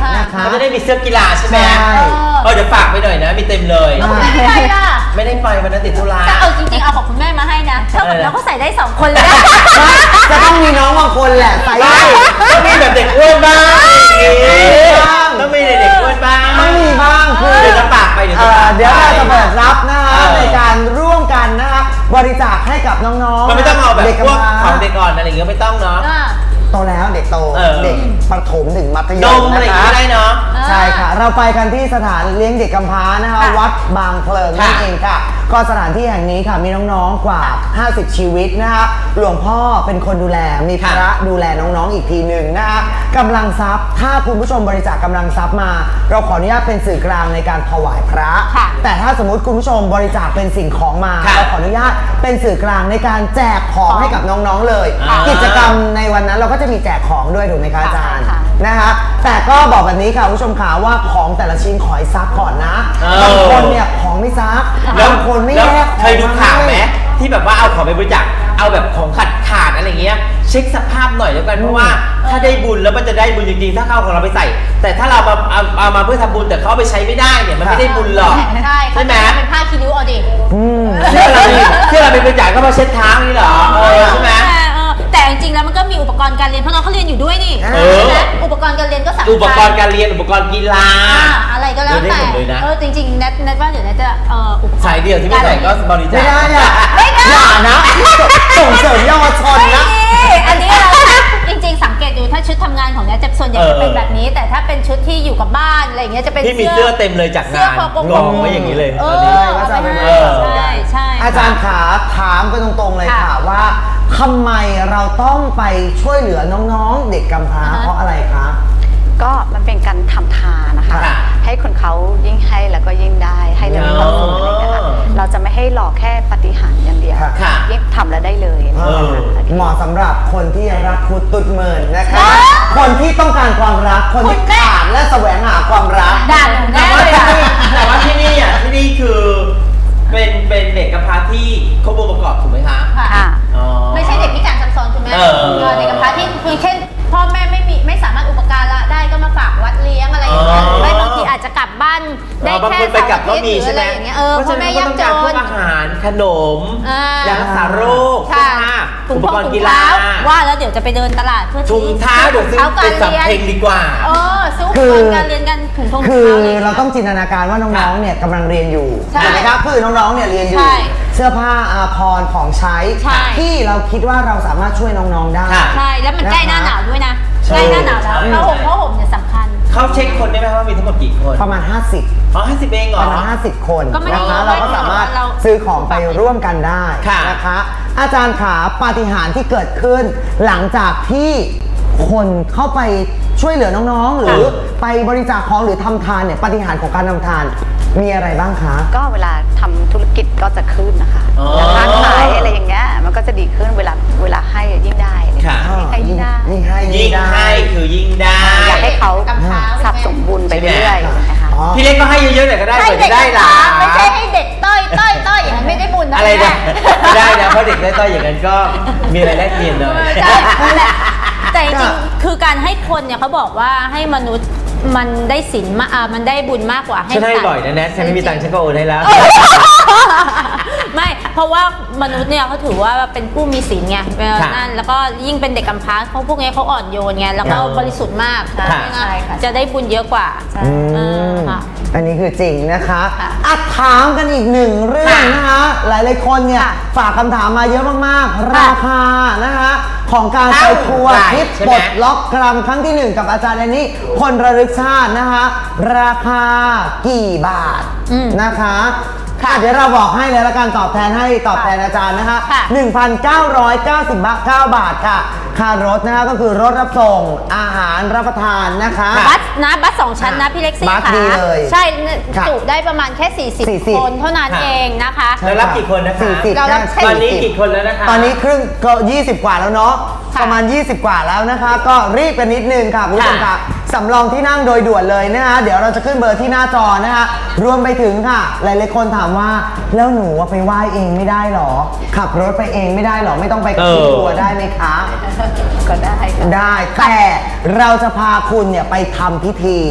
เขาจะได้มีเสื้อกีฬาใช่ไหมใช่เออเดี๋ยวฝากไปหน่อยนะมีเต็มเลยแล้วคุณแม่ไม่ไปล่ะไม่ได้ไปวันนั้นติดธุระแต่เอาจริงๆเอาของคุณแม่มาให้นะเท่ากับเราก็ใส่ได้สองคนเลยนะจะต้องมีน้องบางคนแหละใส่ต้องมีแบบเด็กอ้วนบ้างต้องมีเด็กอ้วนบ้างต้องมีบ้างคือเดี๋ยวจะฝากไปเดี๋ยวจะฝากเดี๋ยวเราจะเปิดรับนะคะในการร่วมกันนะคะบริจาคให้กับน้องๆมันไม่ต้องเอาแบบเด็กพวกกำพร้าของเด็กอ่อนอะไรอย่างเงี้ยไม่ต้องเนาะโตแล้วเด็กโตเออเด็กประถมถึงมัธยนมมอะไรนะอย่างคะเงี้ยได้เนาะใช่ค่ะ เราไปกันที่สถานเลี้ยงเด็กกำพร้านะคะค่ะวัดบางเพลิงนั่นค่ะเองค่ะ ก็สถานที่แห่งนี้ค่ะมีน้องๆกว่า ห้าสิบ ชีวิตนะคะหลวงพ่อเป็นคนดูแลมีพระดูแลน้องๆอีกทีหนึ่งนะคะกำลังทรัพย์ถ้าคุณผู้ชมบริจาคกำลังทรัพย์มา เราขออนุญาตเป็นสื่อกลางในการถวายพระค่ะแต่ถ้าสมมติคุณผู้ชมบริจาคเป็นสิ่งของมาค่ะเราขออนุญาตเป็นสื่อกลางในการแจกของให้กับน้องๆเลยอ่ากิกิจกรรมในวันนั้นเราก็จะมีแจกของด้วยถูกไหมคะอาจารย์ค่ะนะคะแต่ก็บอกแบบนี้ค่ะคุณผู้ชมขาว่าของแต่ละชิ้นขอให้ซักก่อนนะเออบางคนเนี่ยของไม่ซักแล้วบางคนไม่แล้วแยกเคยดูข่าวไหมให้ที่แบบว่าเอาของไปบริจาคเอาแบบของขาดขาดๆอะไรเงี้ยเช็คสภาพหน่อยแล้วกันเพราะว่าถ้าได้บุญแล้วมันจะได้บุญจริงๆถ้าเขาเอาของเราไปใส่ แต่ถ้าเรามาเอาเอามาเพื่อทำบุญแต่เขาเอาไปใช้ไม่ได้เนี่ยมันไม่ได้บุญหรอกใช่ใช่ไหมเป็นผ้าคีริ้วเอาดิอืมเชื่อเราดิเชื่อเราไปบริจาคก็มาเช็ดเท้านี่เหรอเออใช่ไหมเออแต่จริงๆแล้วมันก็มีอุปกรณ์การเรียนเพราะน้องเขาเรียนอยู่ด้วยนี่เออใช่ไหมอุปกรณ์การเรียนก็สำคัญอุปกรณ์การเรียนอุปกรณ์กีฬาอ่าอะไรก็แล้วเดี๋ยวได้แต่หมดเลยนะเออจริงๆแนทแนทว่าเดี๋ยวแนทจะเอ่ออุปกรณ์สายเดียวที่ไม่ใส่ก็บริจาไม่คได้อะอย่านะส่งเสริมเยาวชนนะนี่อันนี้เราจริงๆสังเกตดูถ้าชุดทำงานของแนทจะส่วนใหญ่จะเป็นแบบนี้ แต่ถ้าเป็นชุดที่อยู่กับบ้านอะไรอย่างเงี้ยจะเป็นที่มีเสื้อเต็มเลยจากเสื้องานคอกลมกองไว้อย่างนี้เลยเอตอนนี้อเอาไปให้เออใช่ใช่อาจารย์ขาถามกันตรงๆเลยค่ะค่ะว่าทำไมเราต้องไปช่วยเหลือน้องๆ เด็กกำพร้าอ่าฮะเพราะอะไรคะก็มันเป็นการทำทานนะคะค่ะให้คนเขายิ่งให้แล้วก็ยิ่งได้ให้แล้วมีความสุขอะไรอย่างเงี้ยค่ะอ๋อเราจะไม่ให้หลอกแค่ปาฏิหารย์อย่างเดียวค่ะค่ะยิ่งทำแล้วได้เลยเออนะคะเหมาะสำหรับคนที่รักคุดตุดเมินนะคะว้าวคนที่ต้องการความรัก คนที่ขาดและแสวงหาความรักด่าหนูแต่แน่ว่าเลยที่อะนี่แต่ว่าที่นี่อ่ะที่นี่คือเป็นเป็นเด็กกำพร้าที่ครบองค์ประกอบถูกไหมคะค่ะค่ะอ๋อไม่ใช่เด็กพิการซ้ำซ้อนคุณแม่เออเออเด็กกำพร้าที่คือเช่นพ่อแม่ไม่มีไม่สามารถอุปการะได้ก็มาฝากวัดเลี้ยงอะไรอย่างเงี้ยอ๋อไม่บางทีอาจจะกลับบ้านได้บางแค่คนไปกลับก็มีเสาร์อาทิตย์หรือใช่อะไหมไรอย่างเงี้ยเออเพราะพ่อฉะแม่นั้นก็ยากต้องจการพวน กอาหารขนมอ่ายารักษาโรคค่ะเสื้อผ้าถุอุงปพกงรณ์ถุกีงฬาเท้าว่าแล้วเดี๋ยวจะไปเดินตลาดเพื่อถุงเท้าเดี๋ยวซื้อถุงเป็นเท้าการสำเรียนเพ็งดีกว่าเออซื้ออุปคืกอรณ์การเรียนกันถุงพงถุงคือเท้าอะไรย่ยเราต้องจินตนาการว่าน้องๆ เนี่ยกำลังเรียนอยู่ใช่ใช่ไหมครับคือน้องๆ เนี่ยเรียนอยู่ใช่เสื้อผ้าอาภรณ์ของใช้ใช่ที่เราคิดว่าเราสามารถช่วยน้องๆ ได้ค่ะใช่แล้วมันใกล้หน้าหนาวด้วยนะใช่ใกล้หน้าหนาวแล้วใช่ผ้าห่มผ้าห่มเนี่ยสำคัญเขาเช็คคนได้ไหมว่ามีทั้งหมดกี่คนประมาณ ห้าสิบอ๋อห้าสิบเองเหรปอระมาณห้าสิบ คนก็ไม่ได้นะคะเยอะเราก็สามารถเราซื้อของไปร่วมกันได้ค่ะนะคะ อาจารย์ขาปาฏิหาริย์ที่เกิดขึ้น หลังจากที่คนเข้าไปช่วยเหลือน้องๆ หรือไปบริจาคของหรือทำทานเนี่ยปาฏิหาริย์ของการทำทานมีอะไรบ้างคะก็เวลาทำธุรกิจก็จะขึ้นนะคะอ๋อค้าขายอะไรอย่างเงี้ยมันก็จะดีขึ้นเวลาเวลาให้ยิ่งได้อะไรอย่างค่ะเงี้ยให้ยิ่งได้ยิ่งให้ยิ่งได้ให้คือยิ่งได้อยากให้เขากำพร้าสับสมบุญไปเรื่อยๆนะคะอ๋อพี่เล็กก็ให้เยอะๆหน่อยก็ได้ให้เผื่อเด็จะกได้หลากำพร้าน ไม่ใช่ให้เด็กต้อยต้อยต้อยอย่างนั้นไม่ได้บุญนะอะไรแม่นะไม่ได้นะเพราะเด็กได้ต้อยอย่างนั้นก็มีอะไรแลกเปลี่ยนเลยใช่นั่นแหละแต่จริงๆคือการให้คนเนี่ยเขาบอกว่าให้มนุษย์มันได้ศีลมาอ่ามันได้บุญมากกว่าให้ฉันให้สัตว์บ่อยนะแนทฉันไม่มีตังค์ฉันก็โอนให้แล้วไม่ เพราะว่ามนุษย์เนี่ยเขาถือว่าเป็นผู้มีศีลไงเออค่ะนั่นแล้วก็ยิ่งเป็นเด็กกำพร้าเขาพวกนี้เขาอ่อนโยนไงแล้วก็ค่ะบริสุทธิ์มากค่ะใช่ค่ะจะได้บุญเยอะกว่าอืมเออค่ะอันนี้คือจริงนะคะค่ะอ่ะถามกันอีกหนึ่งเรื่องนะคะ หลายๆคนเนี่ยค่ะฝากคำถามมาเยอะมากๆ ราคานะคะของการไปทัวร์เท่าไหร่ทริปใช่ไหปมลดล็อกกรัมครั้งที่หนึ่งกับอาจารย์แอนนี่คนระลึกชาตินะคะ ราคากี่บาทอืมนะคะค่ะเดี๋ยวเราบอกให้เลยละกันตอบแทนให้ตอบแทนอาจารย์นะคะค่ะหนึ่งพันเก้าร้อยเก้าสิบเก้าบาทค่ะค่ารถนะคะก็คือรถรับส่งอาหารรับประทานนะคะบัสนะบัสสองชั้นนะพี่เล็กซี่บัสค่ะดีเลยใช่ค่ะจุได้ประมาณแค่ สี่สิบสี่สิบคนเท่านั้นค่ะเองนะคะแล้วรับกี่คนนะคะสี่สิบเรารับแค่ตอนนี้กี่คนแล้วนะคะตอนนี้ครึ่งก็ยี่สิบกว่าแล้วเนาะค่ะประมาณยี่สิบกว่าแล้วนะคะ ก็รีบกันนิดนึงค่ะคุณผู้ชมค่ะสำรองที่นั่งโดยด่วนเลยนะคะเดี๋ยวเราจะขึ้นเบอร์ที่หน้าจอนะคะรวมไปถึงค่ะ หลายๆคนถามว่าแล้วหนูว่าไปไหว้เองไม่ได้หรอ ขับรถไปเองไม่ได้หรอไม่ต้องไปกับครอบครัวได้ไหมคะก็ได้ค่ะได้แต่เราจะพาคุณเนี่ยไปทำพิธี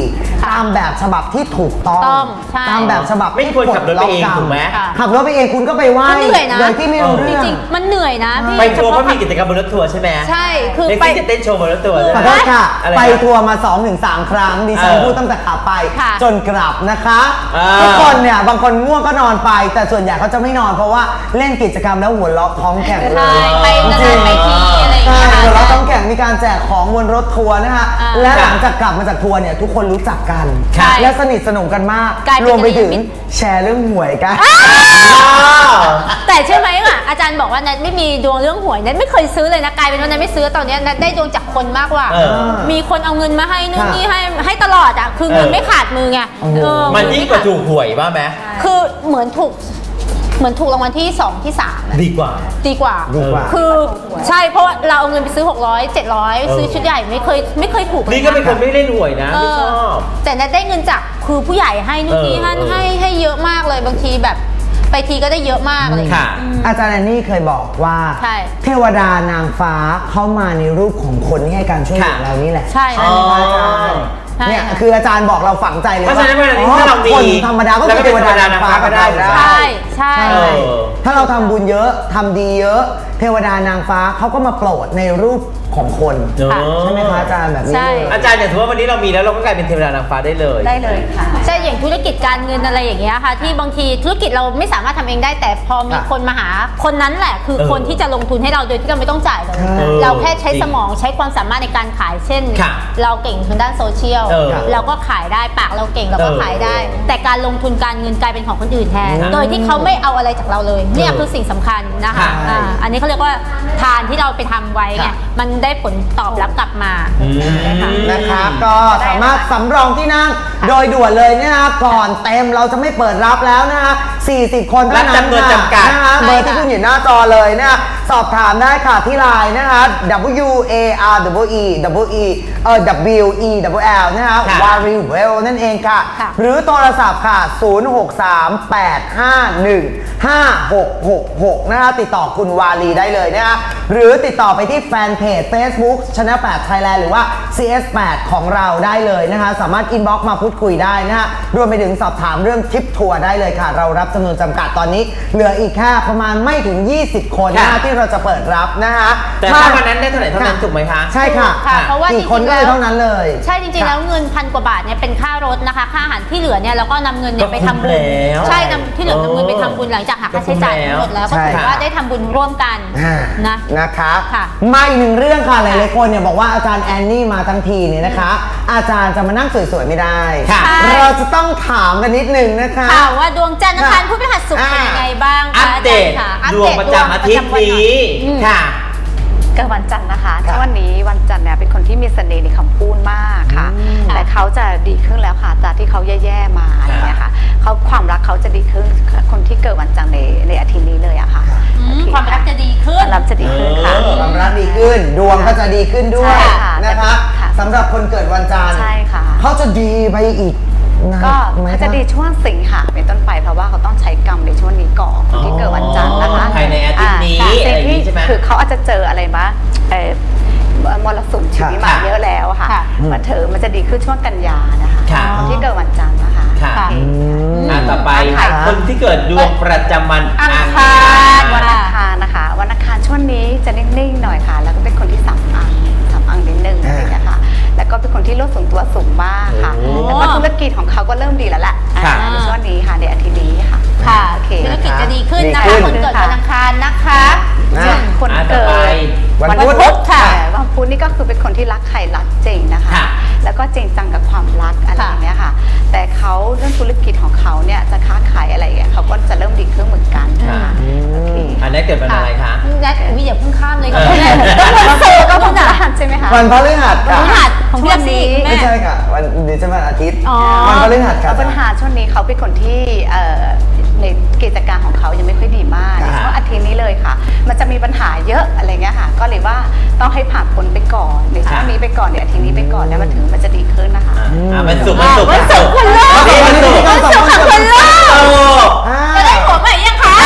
ตามแบบฉบับที่ถูกต้อง ตามแบบฉบับไม่ควรขับรถไปเองถูกไหมขับรถไปเองคุณก็ไปไหว้โดยที่ไม่รู้เรื่องจริงๆมันเหนื่อยนะพี่ไปทัวร์ก็มีกิจกรรมบนรถทัวร์ใช่ไหมใช่คือไปเต้นโชว์บนรถทัวร์ขอโทษค่ะไปทัวร์มา สองถึงสาม ครั้งดิฉันพูดตั้งแต่ขาไปจนกลับนะคะทุกคนเนี่ยบางคนง่วงก็นอนไปแต่ส่วนใหญ่เขาจะไม่นอนเพราะว่าเล่นกิจกรรมแล้วหัวเราะท้องแข็งเลยไปนานไปทีอะไรอย่างเงี้ยหัวเราะท้องแข็งมีการแจกของบนรถทัวร์นะคะและหลังจากกลับมาจากทัวร์เนี่ยทุกคนรู้จักกันและสนิทสนมกันมากรวมไปถึงแชร์เรื่องหวยกันแต่เชื่อไหมอ่ะอาจารย์บอกว่านัทไม่มีดวงเรื่องหวยนัทไม่เคยซื้อเลยนะกลายเป็นว่านัทไม่ซื้อตอนนี้นัทได้ดวงจากคนมากกว่ามีคนเอาเงินมาให้นู่นนี่ให้ให้ตลอดอ่ะคือเงินไม่ขาดมือไงมันยิ่งกว่าถูกหวยบ้างไหมคือเหมือนถูกเหมือนถูกรางวัลที่สองที่สามดีกว่าดีกว่าคือใช่เพราะเราเอาเงินไปซื้อหกร้อย เจ็ดร้อยซื้อชุดใหญ่ไม่เคยไม่เคยถูกนี่ก็เป็นคนไม่เล่นหวยนะไม่ชอบแต่นัทได้เงินจากคือผู้ใหญ่ให้นู่นนี่ให้ให้ให้เยอะมากเลยบางทีแบบไปทีก็ได้เยอะมากเลยค่ะอาจารย์แอนนี่เคยบอกว่าเทวดานางฟ้าเข้ามาในรูปของคนที่ให้การช่วยเหลือเรานี่แหละใช่ใช่ไหมอาจารย์เนี่ยคืออาจารย์บอกเราฝังใจเลยว่าคนธรรมดาก็เป็นเทวดานางฟ้าก็ได้ใช่ใช่ถ้าเราทำบุญเยอะทำดีเยอะเทวดานางฟ้าเขาก็มาโปรดในรูปของคนใช่ไหมคะอาจารย์แบบนี้อาจารย์อย่างถือว่าวันนี้เรามีแล้วเราก็กลายเป็นเทวดานางฟ้าได้เลยได้เลยค่ะใช่อย่างธุรกิจการเงินอะไรอย่างเงี้ยค่ะที่บางทีธุรกิจเราไม่สามารถทำเองได้แต่พอมีคนมาหาคนนั้นแหละคือคนที่จะลงทุนให้เราโดยที่เราไม่ต้องจ่ายเลยเราแค่ใช้สมองใช้ความสามารถในการขายเช่นเราเก่งทางด้านโซเชียลเราก็ขายได้ปากเราเก่งเราก็ขายได้แต่การลงทุนการเงินกลายเป็นของคนอื่นแทนโดยที่เขาไม่เอาอะไรจากเราเลยเนี่ยคือสิ่งสำคัญนะคะอันนี้เขาเรียกว่าทานที่เราไปทำไว้เนี่ยมันได้ผลตอบรับกลับมานะคะก็สามารถสำรองที่นั่งโดยด่วนเลยนะคะก่อนเต็มเราจะไม่เปิดรับแล้วนะคะสี่สิบคนเท่านั้นค่ะนะคะเบอร์ที่ขึ้นอยู่หน้าจอเลยนะคะสอบถามได้ค่ะที่ไลน์นะคะ W A R W E W E เอ่อ W E W L นะคะวารีเวลนั่นเองค่ะหรือโทรศัพท์ค่ะศูนย์ หก สาม แปด ห้า หนึ่ง ห้า หก หก หกนะคะติดต่อคุณวารีได้เลยนะคะหรือติดต่อไปที่แฟนเพจ Facebook Channel แปด Thailand หรือว่า ซี เอส แปด ของเราได้เลยนะคะสามารถอินบ็อกซ์มาพูดคุยได้นะคะรวมไปถึงสอบถามเรื่องทริปทัวร์ได้เลยค่ะเรารับจำนวนจำกัดตอนนี้เหลืออีกแค่ประมาณไม่ถึงยี่สิบคนนะคะที่เราจะเปิดรับนะคะแต่ถ้าวันนั้นได้เท่าไหร่เท่านั้นถูกไหมคะใช่ค่ะเพราะว่ากี่คนก็เลยเท่านั้นเลยใช่จริงๆแล้วเงินพันกว่าบาทเนี่ยเป็นค่ารถนะคะค่าอาหารที่เหลือเนี่ยเราก็นำเงินเนี่ยไปทำบุญใช่นำที่เหลือนำเงินไปทำบุญหลังจากหักค่าใช้จ่ายทั้งหมดแล้วก็ถือว่าได้ทำบุญร่วมกันนะนะคะมาอีกหนึ่งเรื่องค่ะหลายๆคนเนี่ยบอกว่าอาจารย์แอนนี่มาทั้งทีเนี่ยนะคะอาจารย์จะมานั่งสวยๆไม่ได้เราจะต้องถามกันนิดนึงนะคะว่าดวงจันทร์อังคารพุธพฤหัสศุกร์เป็นยังไงบ้างอัปเดตดวงประจำอาทิตย์นี้ค่ะเกิดวันจันทร์นะคะช่วงนี้วันจันทร์เนี่ยเป็นคนที่มีเสน่ห์ในคำพูดมากค่ะแต่เขาจะดีขึ้นแล้วค่ะจากที่เขาแย่ๆมาอะไรเงี้ยค่ะเขาความรักเขาจะดีขึ้นคนที่เกิดวันจันทร์ในในอาทิตย์นี้เลยอะค่ะความรักจะดีขึ้นความรักจะดีขึ้นค่ะความรักดีขึ้นดวงก็จะดีขึ้นด้วยนะคะสำหรับคนเกิดวันจันทร์ใช่ค่ะเขาจะดีไปอีกก็เขาจะดีช่วงสิงหาเป็นต้นไปเพราะว่าเขาต้องใช้กรรมในช่วงนี้ก่อนคนที่เกิดวันจันทร์นะคะภายในอาทิตย์นี้อะไรอย่างนี้ใช่ไหมคือเขาอาจจะเจออะไรบ้างมรสุมชีวิตมาเยอะแล้วค่ะมาเถอะมันจะดีขึ้นช่วงกันยานะคะที่เกิดวันจันทร์นะคะต่อไปคนที่เกิดดวงประจำวันอังคารวันอังคารนะคะวันอังคารช่วงนี้จะนิ่งๆหน่อยค่ะแล้วก็เป็นคนที่สำอังสำอังนิดนึงอะไรอย่างเงี้ยค่ะแล้วก็เป็นคนที่โลดส่วนตัวสูงมากค่ะแล้วก็ธุรกิจของเขาก็เริ่มดีแล้วแหละในช่วงนี้ค่ะในอาทิตย์นี้ค่ะค่ะธุรกิจจะดีขึ้นนะคะคนเกิดวันอังคารนะคะคนเกิดวันพุธค่ะวันพุธนี่ก็คือเป็นคนที่รักใครรักจริงนะคะแล้วก็จริงจังกับความรักอะไรอย่างเงี้ยค่ะแต่เขาเรื่องธุรกิจของเขาเนี่ยจะค้าขายอะไรเงี้ยเขาก็จะเริ่มดีขึ้นเหมือนกันค่ะอันนี้เกิดวันอะไรคะแรกวิอย่าเพิ่งข้ามเลยก็วันศุกร์ก็วันพฤหัสใช่ไหมคะวันพฤหัสวันพฤหัสของพี่นี้ไม่ใช่ค่ะวันนี้จะวันอาทิตย์วันพฤหัสค่ะวันพฤหัสช่วงนี้เขาเป็นคนที่ในกิจการของเขายังไม่ค่อยดีมากในช่วงอาทิตย์นี้เลยค่ะมันจะมีปัญหาเยอะอะไรเงี้ยค่ะก็เลยว่าต้องให้ผ่านพ้นไปก่อนในช่วงนี้ไปก่อนในอาทิตย์นี้ไปก่อนแล้วมันถึงมันจะดีขึ้นนะคะมันสุกมันสุกมันสุกคนโลกมันสุกมันสุกคนโลกจะได้ผัวใหม่ยังคะ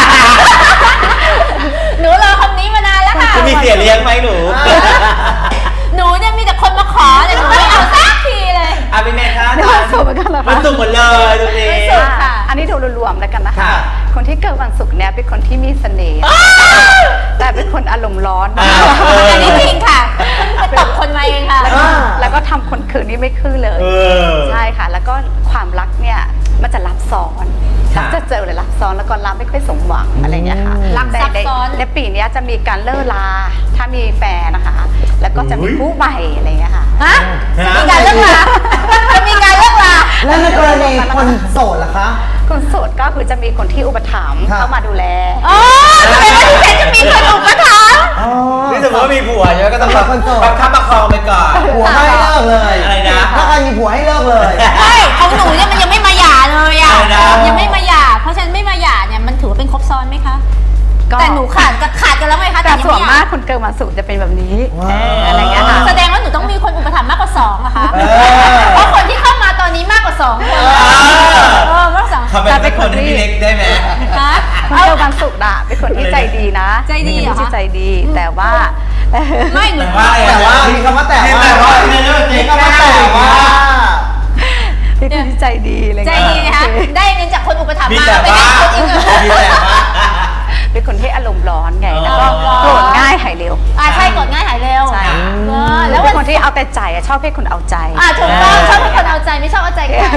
หนูรอคำนี้มานานแล้วค่ะจะมีเสียเลี้ยงไหมหนูหนูเนี่ยมีแต่คนมาขอเลยหนูไม่เอาสักทีเลยอ่ะเป็นไงคะความสุขมันก็กร์หมดเลยตรงนี้อันนี้ดูรวมๆแล้วกันนะคะคนที่เกิดวันศุกร์เนี่ยเป็นคนที่มีเสน่ห์แต่เป็นคนอารมณ์ร้อนอันนี้จริงค่ะไปตบคนมาเองค่ะแล้วก็ทำคนคืนนี้ไม่คือเลยใช่ค่ะแล้วก็ความรักเนี่ยมันจะรับซ้อนจะเจอเลยรับซ้อนแล้วก็รับไม่ค่อยสมหวังอะไรเงี้ยค่ะรักซับซ้อนในปีนี้จะมีการเลิกลาถ้ามีแฟนนะคะแล้วก็จะมีผู้ใหม่อะไรเงี้ยค่ะฮะมีการเลิกลาจะมีการเลิกลาแล้วในกรณีคนโสดล่ะคะคนโสดก็คือจะมีคนที่อุปถัมภ์เข้ามาดูแลอ๋อทำไมว่าที่เพชรจะมีคนอุปถัมภ์นี่สมมติว่ามีผัวใช่ไหมก็ต้องแบบประคับประคองไปก่อนผัวให้เลิกเลยอะไรนะถ้าใครมีผัวให้เลิกเลยใช่ของหนูเนี่ยมันยังไม่มาหย่าเลยอ่ะยังไม่มาหย่าเพราะฉะนั้นไม่มาหย่าเนี่ยมันถือว่าเป็นครบซ้อนไหมคะแต่หนูขาดกับขาดกันแล้วไหมคะแต่ส่วนมากคนเกิดวันศุกร์จะเป็นแบบนี้อะไรเงี้ยค่ะแสดงว่าหนูต้องมีคนอุปถัมภ์มากกว่าสองอะคะเพราะคนที่เข้ามาตอนนี้มากกว่าสองคนเออมากกว่าสองแต่เป็นคนที่เล็กได้ไหมคะคนเกิดวันศุกร์อะเป็นคนที่ใจดีนะใจดีเหรอคะใจดีแต่ว่าไม่หนูแต่ว่ามีคำว่าแต่ว่ามีคำว่าแต่ว่าเป็นคนที่ใจดีเลยใจดีนะคะได้เงินจากคนอุปถัมภ์มาไปให้คนอื่นเป็นคนที่อารมณ์ร้อนไงแล้วก็โกรธง่ายหายเร็วอ่าใช่โกรธง่ายหายเร็วใช่แล้วเป็นคนที่เอาแต่ใจชอบให้คนเอาใจอ่าถูกต้องชอบให้คนเอาใจไม่ชอบเอาใจใคร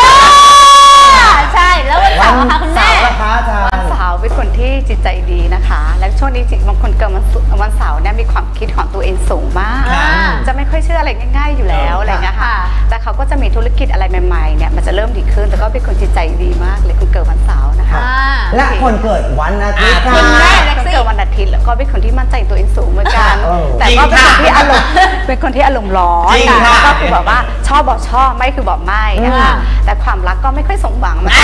ใช่แล้ววันเสาร์นะคะคุณแม่วันเสาร์เป็นคนที่จิตใจดีนะคะแล้วช่วงนี้บางคนเกิดวันเสาร์เนี่ยมีความคิดของตัวเองสูงมากจะไม่ค่อยเชื่ออะไรง่ายๆอยู่แล้วอะไรเงี้ยค่ะแต่เขาก็จะมีธุรกิจอะไรใหม่ๆเนี่ยมันจะเริ่มดีขึ้นแต่ก็เป็นคนจิตใจดีมากเลยคนเกิดวันเสาร์นะคะและคนเกิดวันอาทิตย์คนแรกคนเกิดวันอาทิตย์แล้วก็เป็นคนที่มั่นใจตัวเองสูงเหมือนกันแต่ก็เป็นคนที่อารมณ์เป็นคนที่อารมณ์ร้อนก็คือแบบว่าชอบบอกชอบไม่คือบอกไม่นะคะแต่ความรักก็ไม่ค่อยสมหวังมัน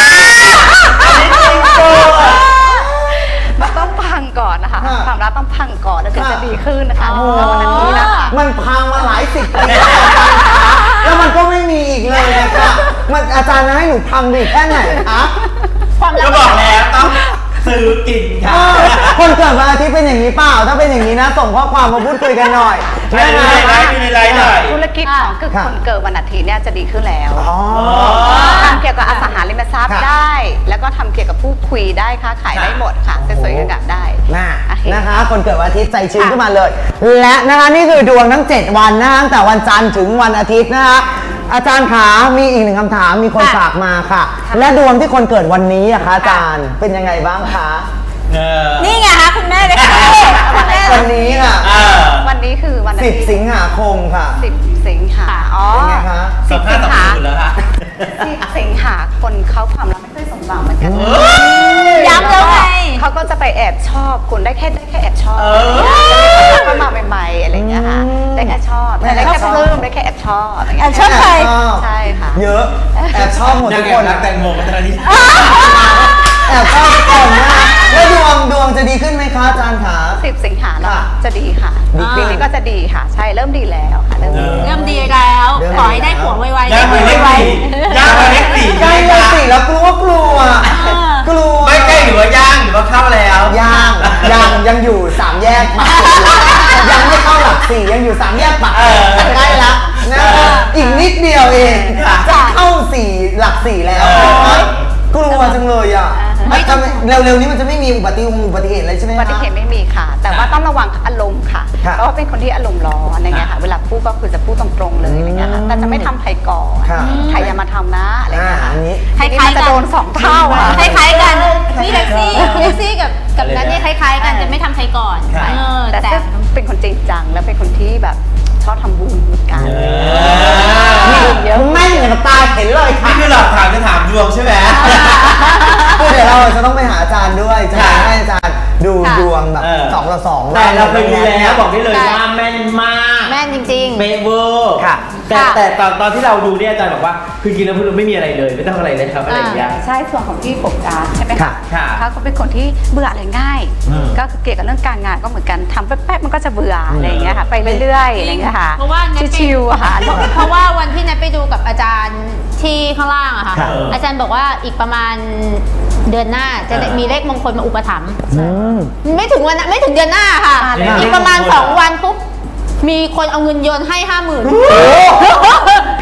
มันต้องพังก่อนนะคะความรักต้องพังก่อนแล้วถึงจะดีขึ้นนะคะวันนี้นะคะมันพังมาหลายสิบปีแล้วมันก็ไม่มีอีกเลยนะคะมันอาจารย์ให้หนูพังดีแค่ไหนคะก็บอกแล้วต้องซื้อกินค่ะคนเกิดวันอาทิตย์เป็นอย่างนี้เปล่าถ้าเป็นอย่างนี้นะส่งข้อความมาพูดคุยกันหน่อยไม่ได้ไม่ได้หน่อยธุรกิจของคือคนเกิดวันอาทิตย์เนี่ยจะดีขึ้นแล้วทำเกี่ยวกับอสังหาริมทรัพย์ได้แล้วก็ทำเกี่ยวกับผู้คุยได้ค้าขายได้หมดค่ะสวยๆกันได้นะคะคนเกิดวันอาทิตย์ใจชื้นขึ้นมาเลยและนะคะนี่คือดวงทั้งเจ็ดวันนะตั้งแต่วันจันทร์ถึงวันอาทิตย์นะคะอาจารย์ขามีอีกหนึ่งคำถามมีคนฝากมาค่ะและดวงที่คนเกิดวันนี้อะคะอาจารย์เป็นยังไงบ้างคะนี่ไงคะคุณแม่เลยค่ะวันนี้ค่ะวันนี้คือวันสิบสิงหาคมค่ะสิบสิงหาอ๋อเป็นไงคะสิบสิงหาแล้วค่ะสิบสิงหาคนเขาความรักไม่ค่อยสมหวังเหมือนกันย้ำแล้วไงเขาก็จะไปแอบชอบคุณได้แค่ได้แค่แอบชอบเข้ามาใหม่ๆอะไรเงี้ยค่ะได้แค่ชอบได้แค่ปลื้มได้แค่แอบชอบแอบชอบใครใช่ค่ะเยอะแอบชอบหมดทุกคนรักแตงโมกันตอนนี้แอบชอบทุกคนนะแล้วดวงดวงจะดีขึ้นไหมคะอาจารย์คะสิบสิงหาแล้วจะดีค่ะปีนี้ก็จะดีค่ะใช่เริ่มดีแล้วค่ะเริ่มเริ่มดีแล้วขอให้ได้ผัวไวๆได้ผัวไวๆย่างเลขสี่ใกล้เลขสี่แล้วกลัวกลัวกลัวไม่ใกล้หรือว่าย่างหรือว่าเข้าแล้วย่างยังยังอยู่สามแยกยังไม่เข้าหลักสี่ยังอยู่สามแยกปากใกล้ละนะอีกนิดเดียวเองจะเข้าสี่หลักสี่แล้วกลัวจังเลยอ่ะเร็วๆนี้มันจะไม่มีอุบัติเหตุอุบัติเหตุอะไรใช่ไหมอุบัติเหตุไม่มีค่ะแต่ว่าต้องระวังอารมณ์ค่ะเพราะว่าเป็นคนที่อารมณ์ร้อนอะไรเงี้ยค่ะเวลาพูดก็คือจะพูดตรงๆเลยอะไรเงี้ยค่ะแต่จะไม่ทำใครก่อนใครอย่ามาทำนะอะไรเงี้ยค่ะคล้ายๆจะโดนสองเท่าคล้ายๆกันนี่แท็กซี่แท็กซี่กับกับนั้นเนี่ยคล้ายๆกันจะไม่ทำใครก่อนแต่เป็นคนจริงจังแล้วเป็นคนที่แบบชอบทำบุญเหมือนกันเยอะไม่เหมือนกับตาเห็นเลยค่ะนี่คือหลักฐานจะถามดวงใช่ไหมเดี๋ยวเราจะต้องไปหาอาจารย์ด้วยจะให้อาจารย์ดูดวงแบบสองต่อสองแต่เราเคยดูแล้วบอกได้เลยว่าแม่นมากแม่นจริงๆเมเวอร์ค่ะแต่แต่ตอนตอนที่เราดูเนี่ยอาจารย์บอกว่าคือกินแล้วไม่มีอะไรเลยไม่ต้องอะไรเลยครับอะไรอย่างเงี้ยใช่ส่วนของที่โฟกัสใช่ไหมคะเขาก็เป็นคนที่เบื่ออะไรง่ายก็คือเกี่ยวกับเรื่องการงานก็เหมือนกันทำแป๊บๆมันก็จะเบื่ออะไรอย่างเงี้ยค่ะไปเรื่อยๆอะไรอย่างเงี้ยค่ะเพราะว่าชิวๆค่ะเพราะว่าวันที่แนทไปดูกับอาจารย์ที่ข้างล่างอะค่ะอาจารย์บอกว่าอีกประมาณเดือนหน้าจะมีเลขมงคลมาอุปถัมภ์ไม่ถึงวันไม่ถึงเดือนหน้าค่ะอีกประมาณสองวันปุ๊บมีคนเอาเงินโยนให้ห้าหมื่นเงิน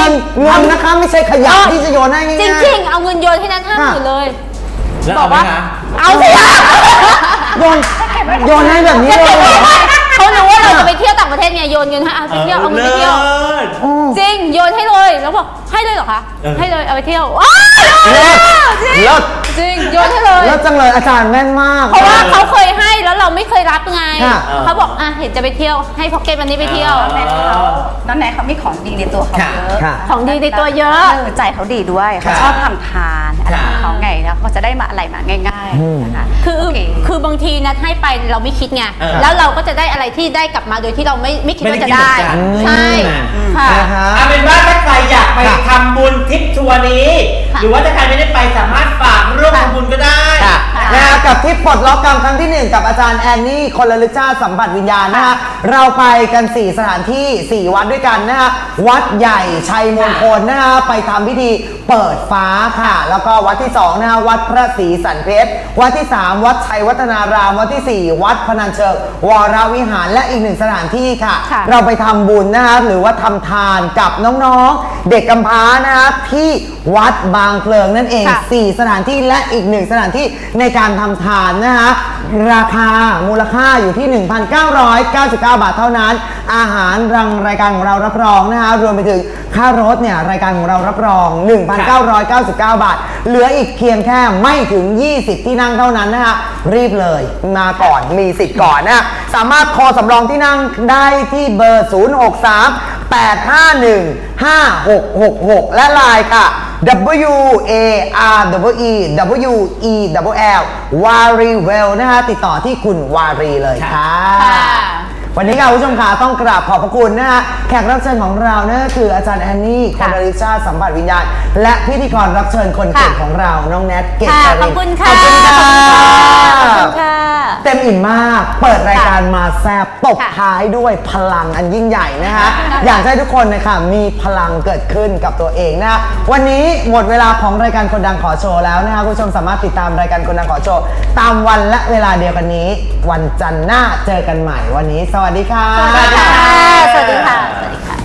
นเงินนะคะไม่ใช่ขยะที่จะโยนให้ง่ายจริงๆเอาเงินโยนให้นั้นห้าหมื่นเลยบอกว่าเอาสิโยนโยนให้แบบนี้เลยเขารู้ว่าเราจะไปเที่ยวต่างประเทศเนี่ยโยนเงินให้ไปเที่ยวเอาเงินไปเที่ยวจริงโยนให้เลยแล้วบอกให้เลยเหรอคะให้เลยเอาไปเที่ยวว้าวจริงจริงโยนให้เลยแล้วจังเลยอาจารย์แม่นมากเพราะว่าเขาเคยให้แล้วเราไม่เคยรับไงเขาบอกอ่ะเห็นจะไปเที่ยวให้พ็อกเก็ตวันนี้ไปเที่ยวน้องแนทเขามีของดีในตัวเขาเยอะของดีในตัวเยอะใจเขาดีด้วยเขาชอบทำทานอะไรของเขาไงแล้วเขาจะได้มาอะไรมาง่ายๆนะคะคือคือบางทีนะให้ไปเราไม่คิดไงแล้วเราก็จะได้อะไรที่ได้กลับมาโดยที่เราไม่ไม่คิดว่าจะได้ใช่ค่ะเอาเป็นว่าถ้าใครอยากไปทำบุญทริปทัวร์นี้หรือว่าถ้าใครไม่ได้ไปสามารถฝากร่วมทำบุญก็ได้นะกับทริปปลดล็อกกรรมครั้งที่หนึ่งกับอาจารย์แอนนี่คนละลึกชาติสัมผัสวิญญาณนะคะเราไปกันสี่สถานที่สี่วัดด้วยกันนะคะวัดใหญ่ชัยมงคลนะคะไปทำพิธีเปิดฟ้าค่ะแล้วก็วัดที่สองนะคะวัดพระศรีสันเพชรวัดที่สามวัดชัยวัฒนารามวัดที่สี่วัดพนัญเชิงวรวิหารและอีกหนึ่งสถานที่ค่ะเราไปทำบุญนะคะหรือว่าทำทานกับน้องๆเด็กกำพร้านะคะที่วัดบางเพลิงนั่นเองสี่สถานที่และอีกหนึ่งสถานที่ในการทำทานนะคะราคามูลค่าอยู่ที่ หนึ่งพันเก้าร้อยเก้าสิบเก้า บาทเท่านั้นอาหารรังรายการของเรารับรองนะคะรวมไปถึงค่ารถเนี่ยรายการของเรารับรอง หนึ่งพันเก้าร้อยเก้าสิบเก้า บาทเหลืออีกเพียงแค่ไม่ถึงยี่สิบที่นั่งเท่านั้นนะคะรีบเลยมาก่อนมีสิทธิ์ก่อนนะสามารถโทรสำรองที่นั่งได้ที่เบอร์ ศูนย์ หก สาม แปด ห้า หนึ่ง ห้า หก หก หก และไลน์ค่ะ W A R W E W E W L วารีเวลนะคะติดต่อที่คุณวารีเลยค่ะวันนี้ค่ะผู้ชมค่ะต้องกราบขอบพระคุณนะคะแขกรับเชิญของเรานั่นก็คืออาจารย์แอนนี่คนละลึกชาติสัมผัสวิญญาณและพิธีกรรับเชิญคนเก่งของเราน้องแนทเกตการินขอบคุณค่ะขอบคุณค่ะเต็มอิ่มมากเปิดรายการมาแซ่บตบท้ายด้วยพลังอันยิ่งใหญ่นะคะอยากให้ทุกคนนะคะมีพลังเกิดขึ้นกับตัวเองนะวันนี้หมดเวลาของรายการคนดังขอโชว์แล้วนะคะคุณผู้ชมสามารถติดตามรายการคนดังขอโชว์ตามวันและเวลาเดียวกันนี้วันจันทร์หน้าเจอกันใหม่วันนี้สวัสดีค่ะสวัสดีค่ะสวัสดีค่ะสวัสดีค่ะ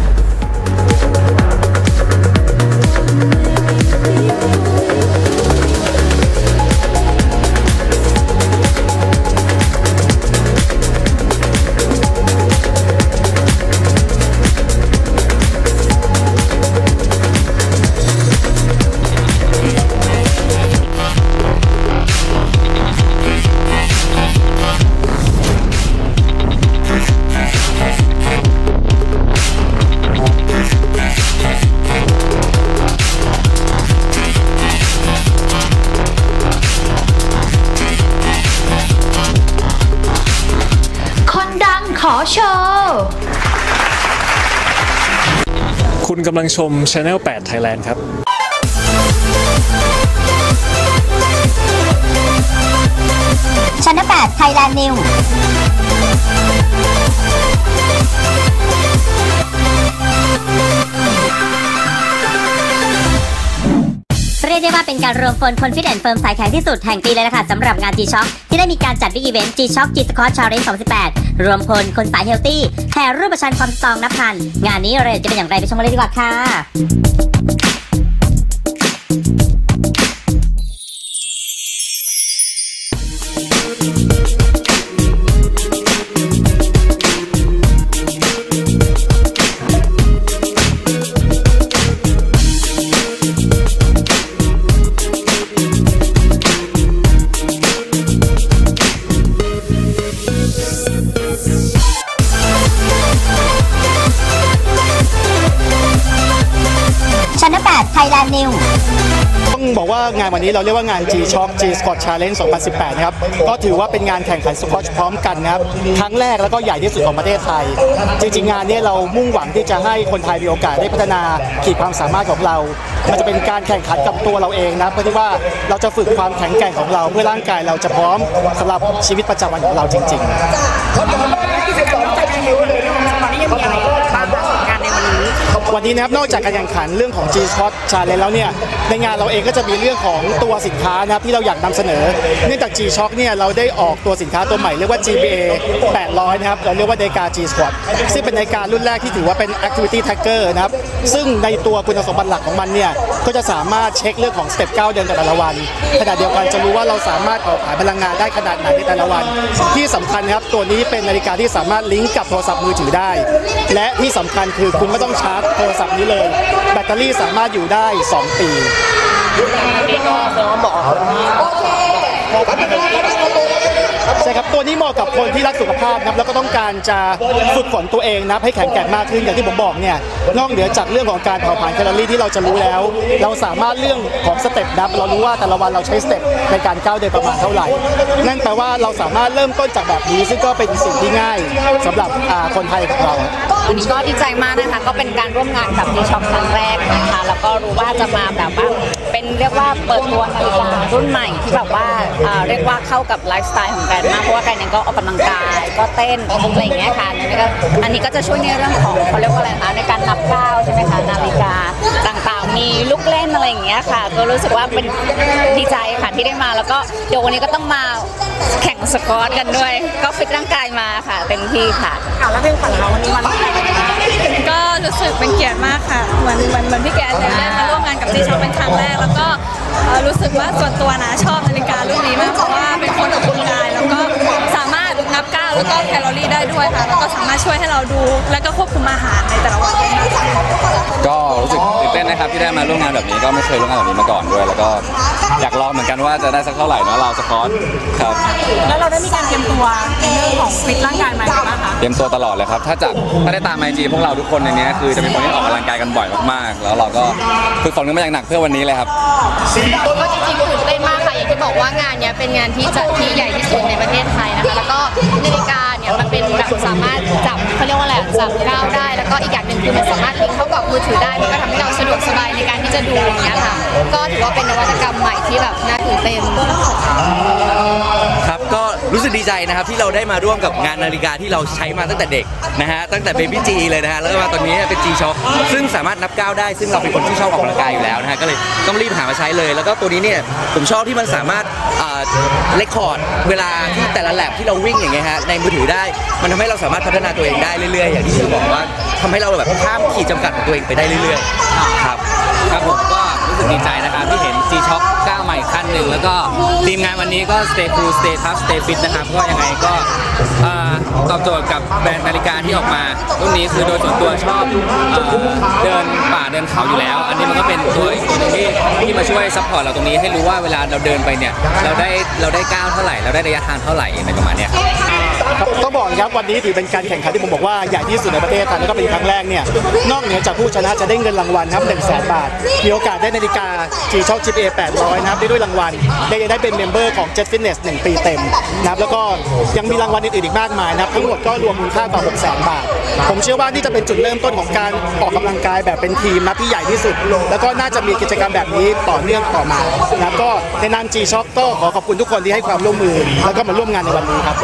ขอโชว์คุณกำลังชม Channel แปด Thailand ครับ Channel แปด Thailand Newsเรียกได้ว่าเป็นการรวมพลคนฟิตแอนด์เฟิร์มสายแข็งที่สุดแห่งปีเลยนะคะสำหรับงาน G-Shock ที่ได้มีการจัดบิ๊กอีเวนต์ G-Shock G-Squat Challenge สองพันสิบแปดรวมพลคนสายเฮลตี้แห่รูปประชันความสตรองนับพันงานนี้เราจะเป็นอย่างไรไปชมกันเลยดีกว่าค่ะต้องบอกว่างานวันนี้เราเรียกว่างาน G-Shock G-Squat Challenge สองพันสิบแปดนะครับก็ถือว่าเป็นงานแข่งขันสควอชพร้อมกันนะครับครั้งแรกแล้วก็ใหญ่ที่สุดของประเทศไทยจริงๆงานนี้เรามุ่งหวังที่จะให้คนไทยมีโอกาสได้พัฒนาขีดความสามารถของเรามันจะเป็นการแข่งขันกับตัวเราเองนะเพื่อที่ว่าเราจะฝึกความแข็งแกร่งของเราเพื่อร่างกายเราจะพร้อมสำหรับชีวิตประจำวันของเราจริงๆกิจกรรมนอกจากงานในวันนี้ตอนนี้ยังมีอะไรบ้างงานในวันนี้วันนี้นะครับนอกจากการแข่งขันเรื่องของ G-Spot Challenge แล้วเนี่ยในงานเราเองก็จะมีเรื่องของตัวสินค้านะครับที่เราอยากนำเสนอเนื่องจาก G-Shock เนี่ยเราได้ออกตัวสินค้าตัวใหม่เรียกว่า จี บี เอ แปดร้อยนะครับเราเรียกว่า Deka G-Squat ซึ่งเป็นนาฬิการุ่นแรกที่ถือว่าเป็น Activity Tracker นะครับซึ่งในตัวคุณสมบัติหลักของมันเนี่ยก็จะสามารถเช็คเรื่องของสเต็ปก้าวเดินแต่ละวันขณะเดียวกันจะรู้ว่าเราสามารถเผาผลาญพลังงานได้ขนาดไหนในแต่ละวันที่สำคัญครับตัวนี้เป็นนาฬิกาที่สามารถลิงก์กับโทรศัพท์มือถือได้และที่สำคัญคือคุณไม่ต้องชาร์จโทรศัพท์นี้เลยแบตเตอรี่สามารถอยู่ได้สองปีนี่ก็แสดงว่าเหมาะใช่ครับตัวนี้เหมาะกับคนที่รักสุขภาพนะครับแล้วก็ต้องการจะฝึกฝนตัวเองนะให้แข็งแกร่งมากขึ้นอย่างที่ผมบอกเนี่ยนอกเหนือจากเรื่องของการเผาผลาญแคลอรี่ที่เราจะรู้แล้วเราสามารถเรื่องของสเต็ปนับเรารู้ว่าแต่ละวันเราใช้สเต็ปในการก้าวเดินประมาณเท่าไหร่นั่นแปลว่าเราสามารถเริ่มต้นจากแบบนี้ซึ่งก็เป็นสิ่งที่ง่ายสำหรับคนไทยของเราวันนี้ก็ดีใจมากนะคะก็เป็นการร่วมงานกับ G-Shock ครั้งแรกนะคะแล้วก็รู้ว่าจะมาแบบว่าเป็นเรียกว่าเปิดตัวนาฬิการุ่นใหม่ที่แบบว่าเรียกว่าเข้ากับไลฟ์สไตล์ของแกมากเพราะว่าแกเนี่ยก็ออกกำลังกายก็เต้นอะไรอย่างเงี้ยค่ะอันนี้ก็อันนี้ก็จะช่วยในเรื่องของเขาเรียกว่าอะไรคะในการนับก้าวใช่ไหมคะนาฬิกาต่างๆมีลูกเล่นอะไรอย่างเงี้ยค่ะก็รู้สึกว่าเป็นดีใจค่ะที่ได้มาแล้วก็เดี๋ยววันนี้ก็ต้องมาแข่งสควอตกันด้วยก็ฟิตร่างกายมาค่ะเต็มที่ค่ะแล้วเพลงฝันเราวันนี้มันก็รู้สึกเป็นเกียรติมากค่ะเหมือนเหมือนเหมือนพี่แกนได้มาร่วมงานกับG-Shockเป็นครั้งแรกแล้วก็รู้สึกว่าส่วนตัวนะชอบนาฬิการุ่นนี้มากเพราะว่าเป็นคนออกกำลังกายแล้วก็สามารถนับก้าวแล้วก็แคลอรี่ได้ด้วยค่ะแล้วก็สามารถช่วยให้เราดูแล้วก็ควบคุมอาหารในแต่ละวันได้มากก็รู้สึกตื่นเต้นนะครับที่ได้มาร่วมงานแบบนี้ก็ไม่เคยร่วมงานแบบนี้มาก่อนด้วยแล้วก็อยากลองเหมือนกันว่าจะได้สักเท่าไหร่นะเราสควอตครับแล้วเราได้มีการเตรียมตัวในเรื่องของฟิตร่างกายมาไหมคะเตรียมตัวตลอดเลยครับถ้าจากถ้าได้ตามไอจีพวกเราทุกคนในนี้คือจะเป็นคนที่ออกกำลังกายกันบ่อยมากๆแล้วเราก็ฝึกฝนกันมาอย่างหนักเพื่อวันนี้เลยครับก็จริงๆตื่นเต้นมากค่ะอย่างที่บอกว่างานนี้เป็นงานที่จัดที่ใหญ่ที่สุดในประเทศไทยนะคะแล้วก็นาฬิกาเนี่ยมันเป็นแบบสามารถจับเขาเรียกว่าอะไรจับก้าวได้แล้วก็อีกอย่างหนึ่งคือมันสามารถลิงก์เข้ากับมือถือได้มันก็ทำให้เราสะดวกสบายในการที่จะดูอย่างเงี้ยค่ะก็ถือว่าเป็นนวัตกรรมใหม่ที่แบบน่าตื่นเต้นครับก็รู้สึกดีใจนะครับที่เราได้มาร่วมกับงานนาฬิกาที่เราใช้มาตั้งแต่เด็กนะฮะตั้งแต่เบบี้จีเลยนะฮะแล้วก็มาตอนนี้เป็น G-Shock ซึ่งสามารถนับก้าวได้ซึ่งเราเป็นคนที่ชอบออกกำลังกายอยู่แล้วนะฮะก็เลยต้องรีบหามาใช้เลยแล้วก็ตัวนี้เนี่ยผมชอบที่มันสามารถเรคคอร์ดเวลาที่แต่ละแลบที่เราวิ่งอย่างเงี้ยฮะในมือถือได้มันทำให้เราสามารถพัฒนาตัวเองได้เรื่อยๆอย่างที่ชื่อบอกว่าทำให้เราแบบข้ามขีดจำกัดของตัวเองไปได้เรื่อยๆครับครับผมก็รู้สึกดีใจนะครับที่เห็น G-Shock ก้าวใหม่ขั้นหนึ่งแล้วก็ทีมงานวันนี้ก็ Stay Cool Stay Tough Stay Fit นะครับก็ยังไงก็ตอบโจทย์กับแบรนด์นาฬิกาที่ออกมารุ่นนี้คือโดยส่วนตัวชอบเดินป่าเดินเขาอยู่แล้วอันนี้มันก็เป็นตัวอีกตัวนึงที่ที่มาช่วยซัพพอร์ตเราตรงนี้ให้รู้ว่าเวลาเราเดินไปเนี่ยเราได้เราได้ก้าวเท่าไหร่เราได้ระยะทางเท่าไหร่ในประมาณนี้ครับต้องบอกครับวันนี้ถือเป็นการแข่งขันที่ผมบอกว่าใหญ่ที่สุดในประเทศไทยแล้วก็เป็นครั้งแรกเนี่ยนอกเหนือจากผู้ชนะจะได้เงินรางวัลครับหนึ่งแสนบาทมีโอกาสได้นาฬิกา G-Shock จี บี เอ แปดร้อยนะครับได้ด้วยรางวัลได้ได้เป็นเมมเบอร์ของ Jet Fitness หนึ่งปีเต็มนะครับแล้วก็ยังมีรางวัลอื่นๆอีกมากมายนะครับทั้งหมดก็รวมมูลค่ากว่าหกแสนบาทผมเชื่อว่านี่จะเป็นจุดเริ่มต้นของการออกกำลังกายแบบเป็นทีมนะที่ใหญ่ที่สุดแล้วก็น่าจะมีกิจกรรมแบบนี้ต่อเนื่องต่อมาแล้วก็ในนาม G-Shock ก็ขอขอบคุณทุกคนที่ให้ความร่วมมือแล้วก็มาร่วมงานในวันนี้ครับ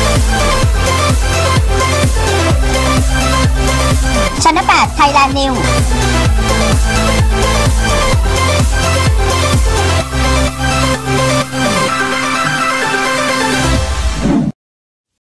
Channel แปด Thailand News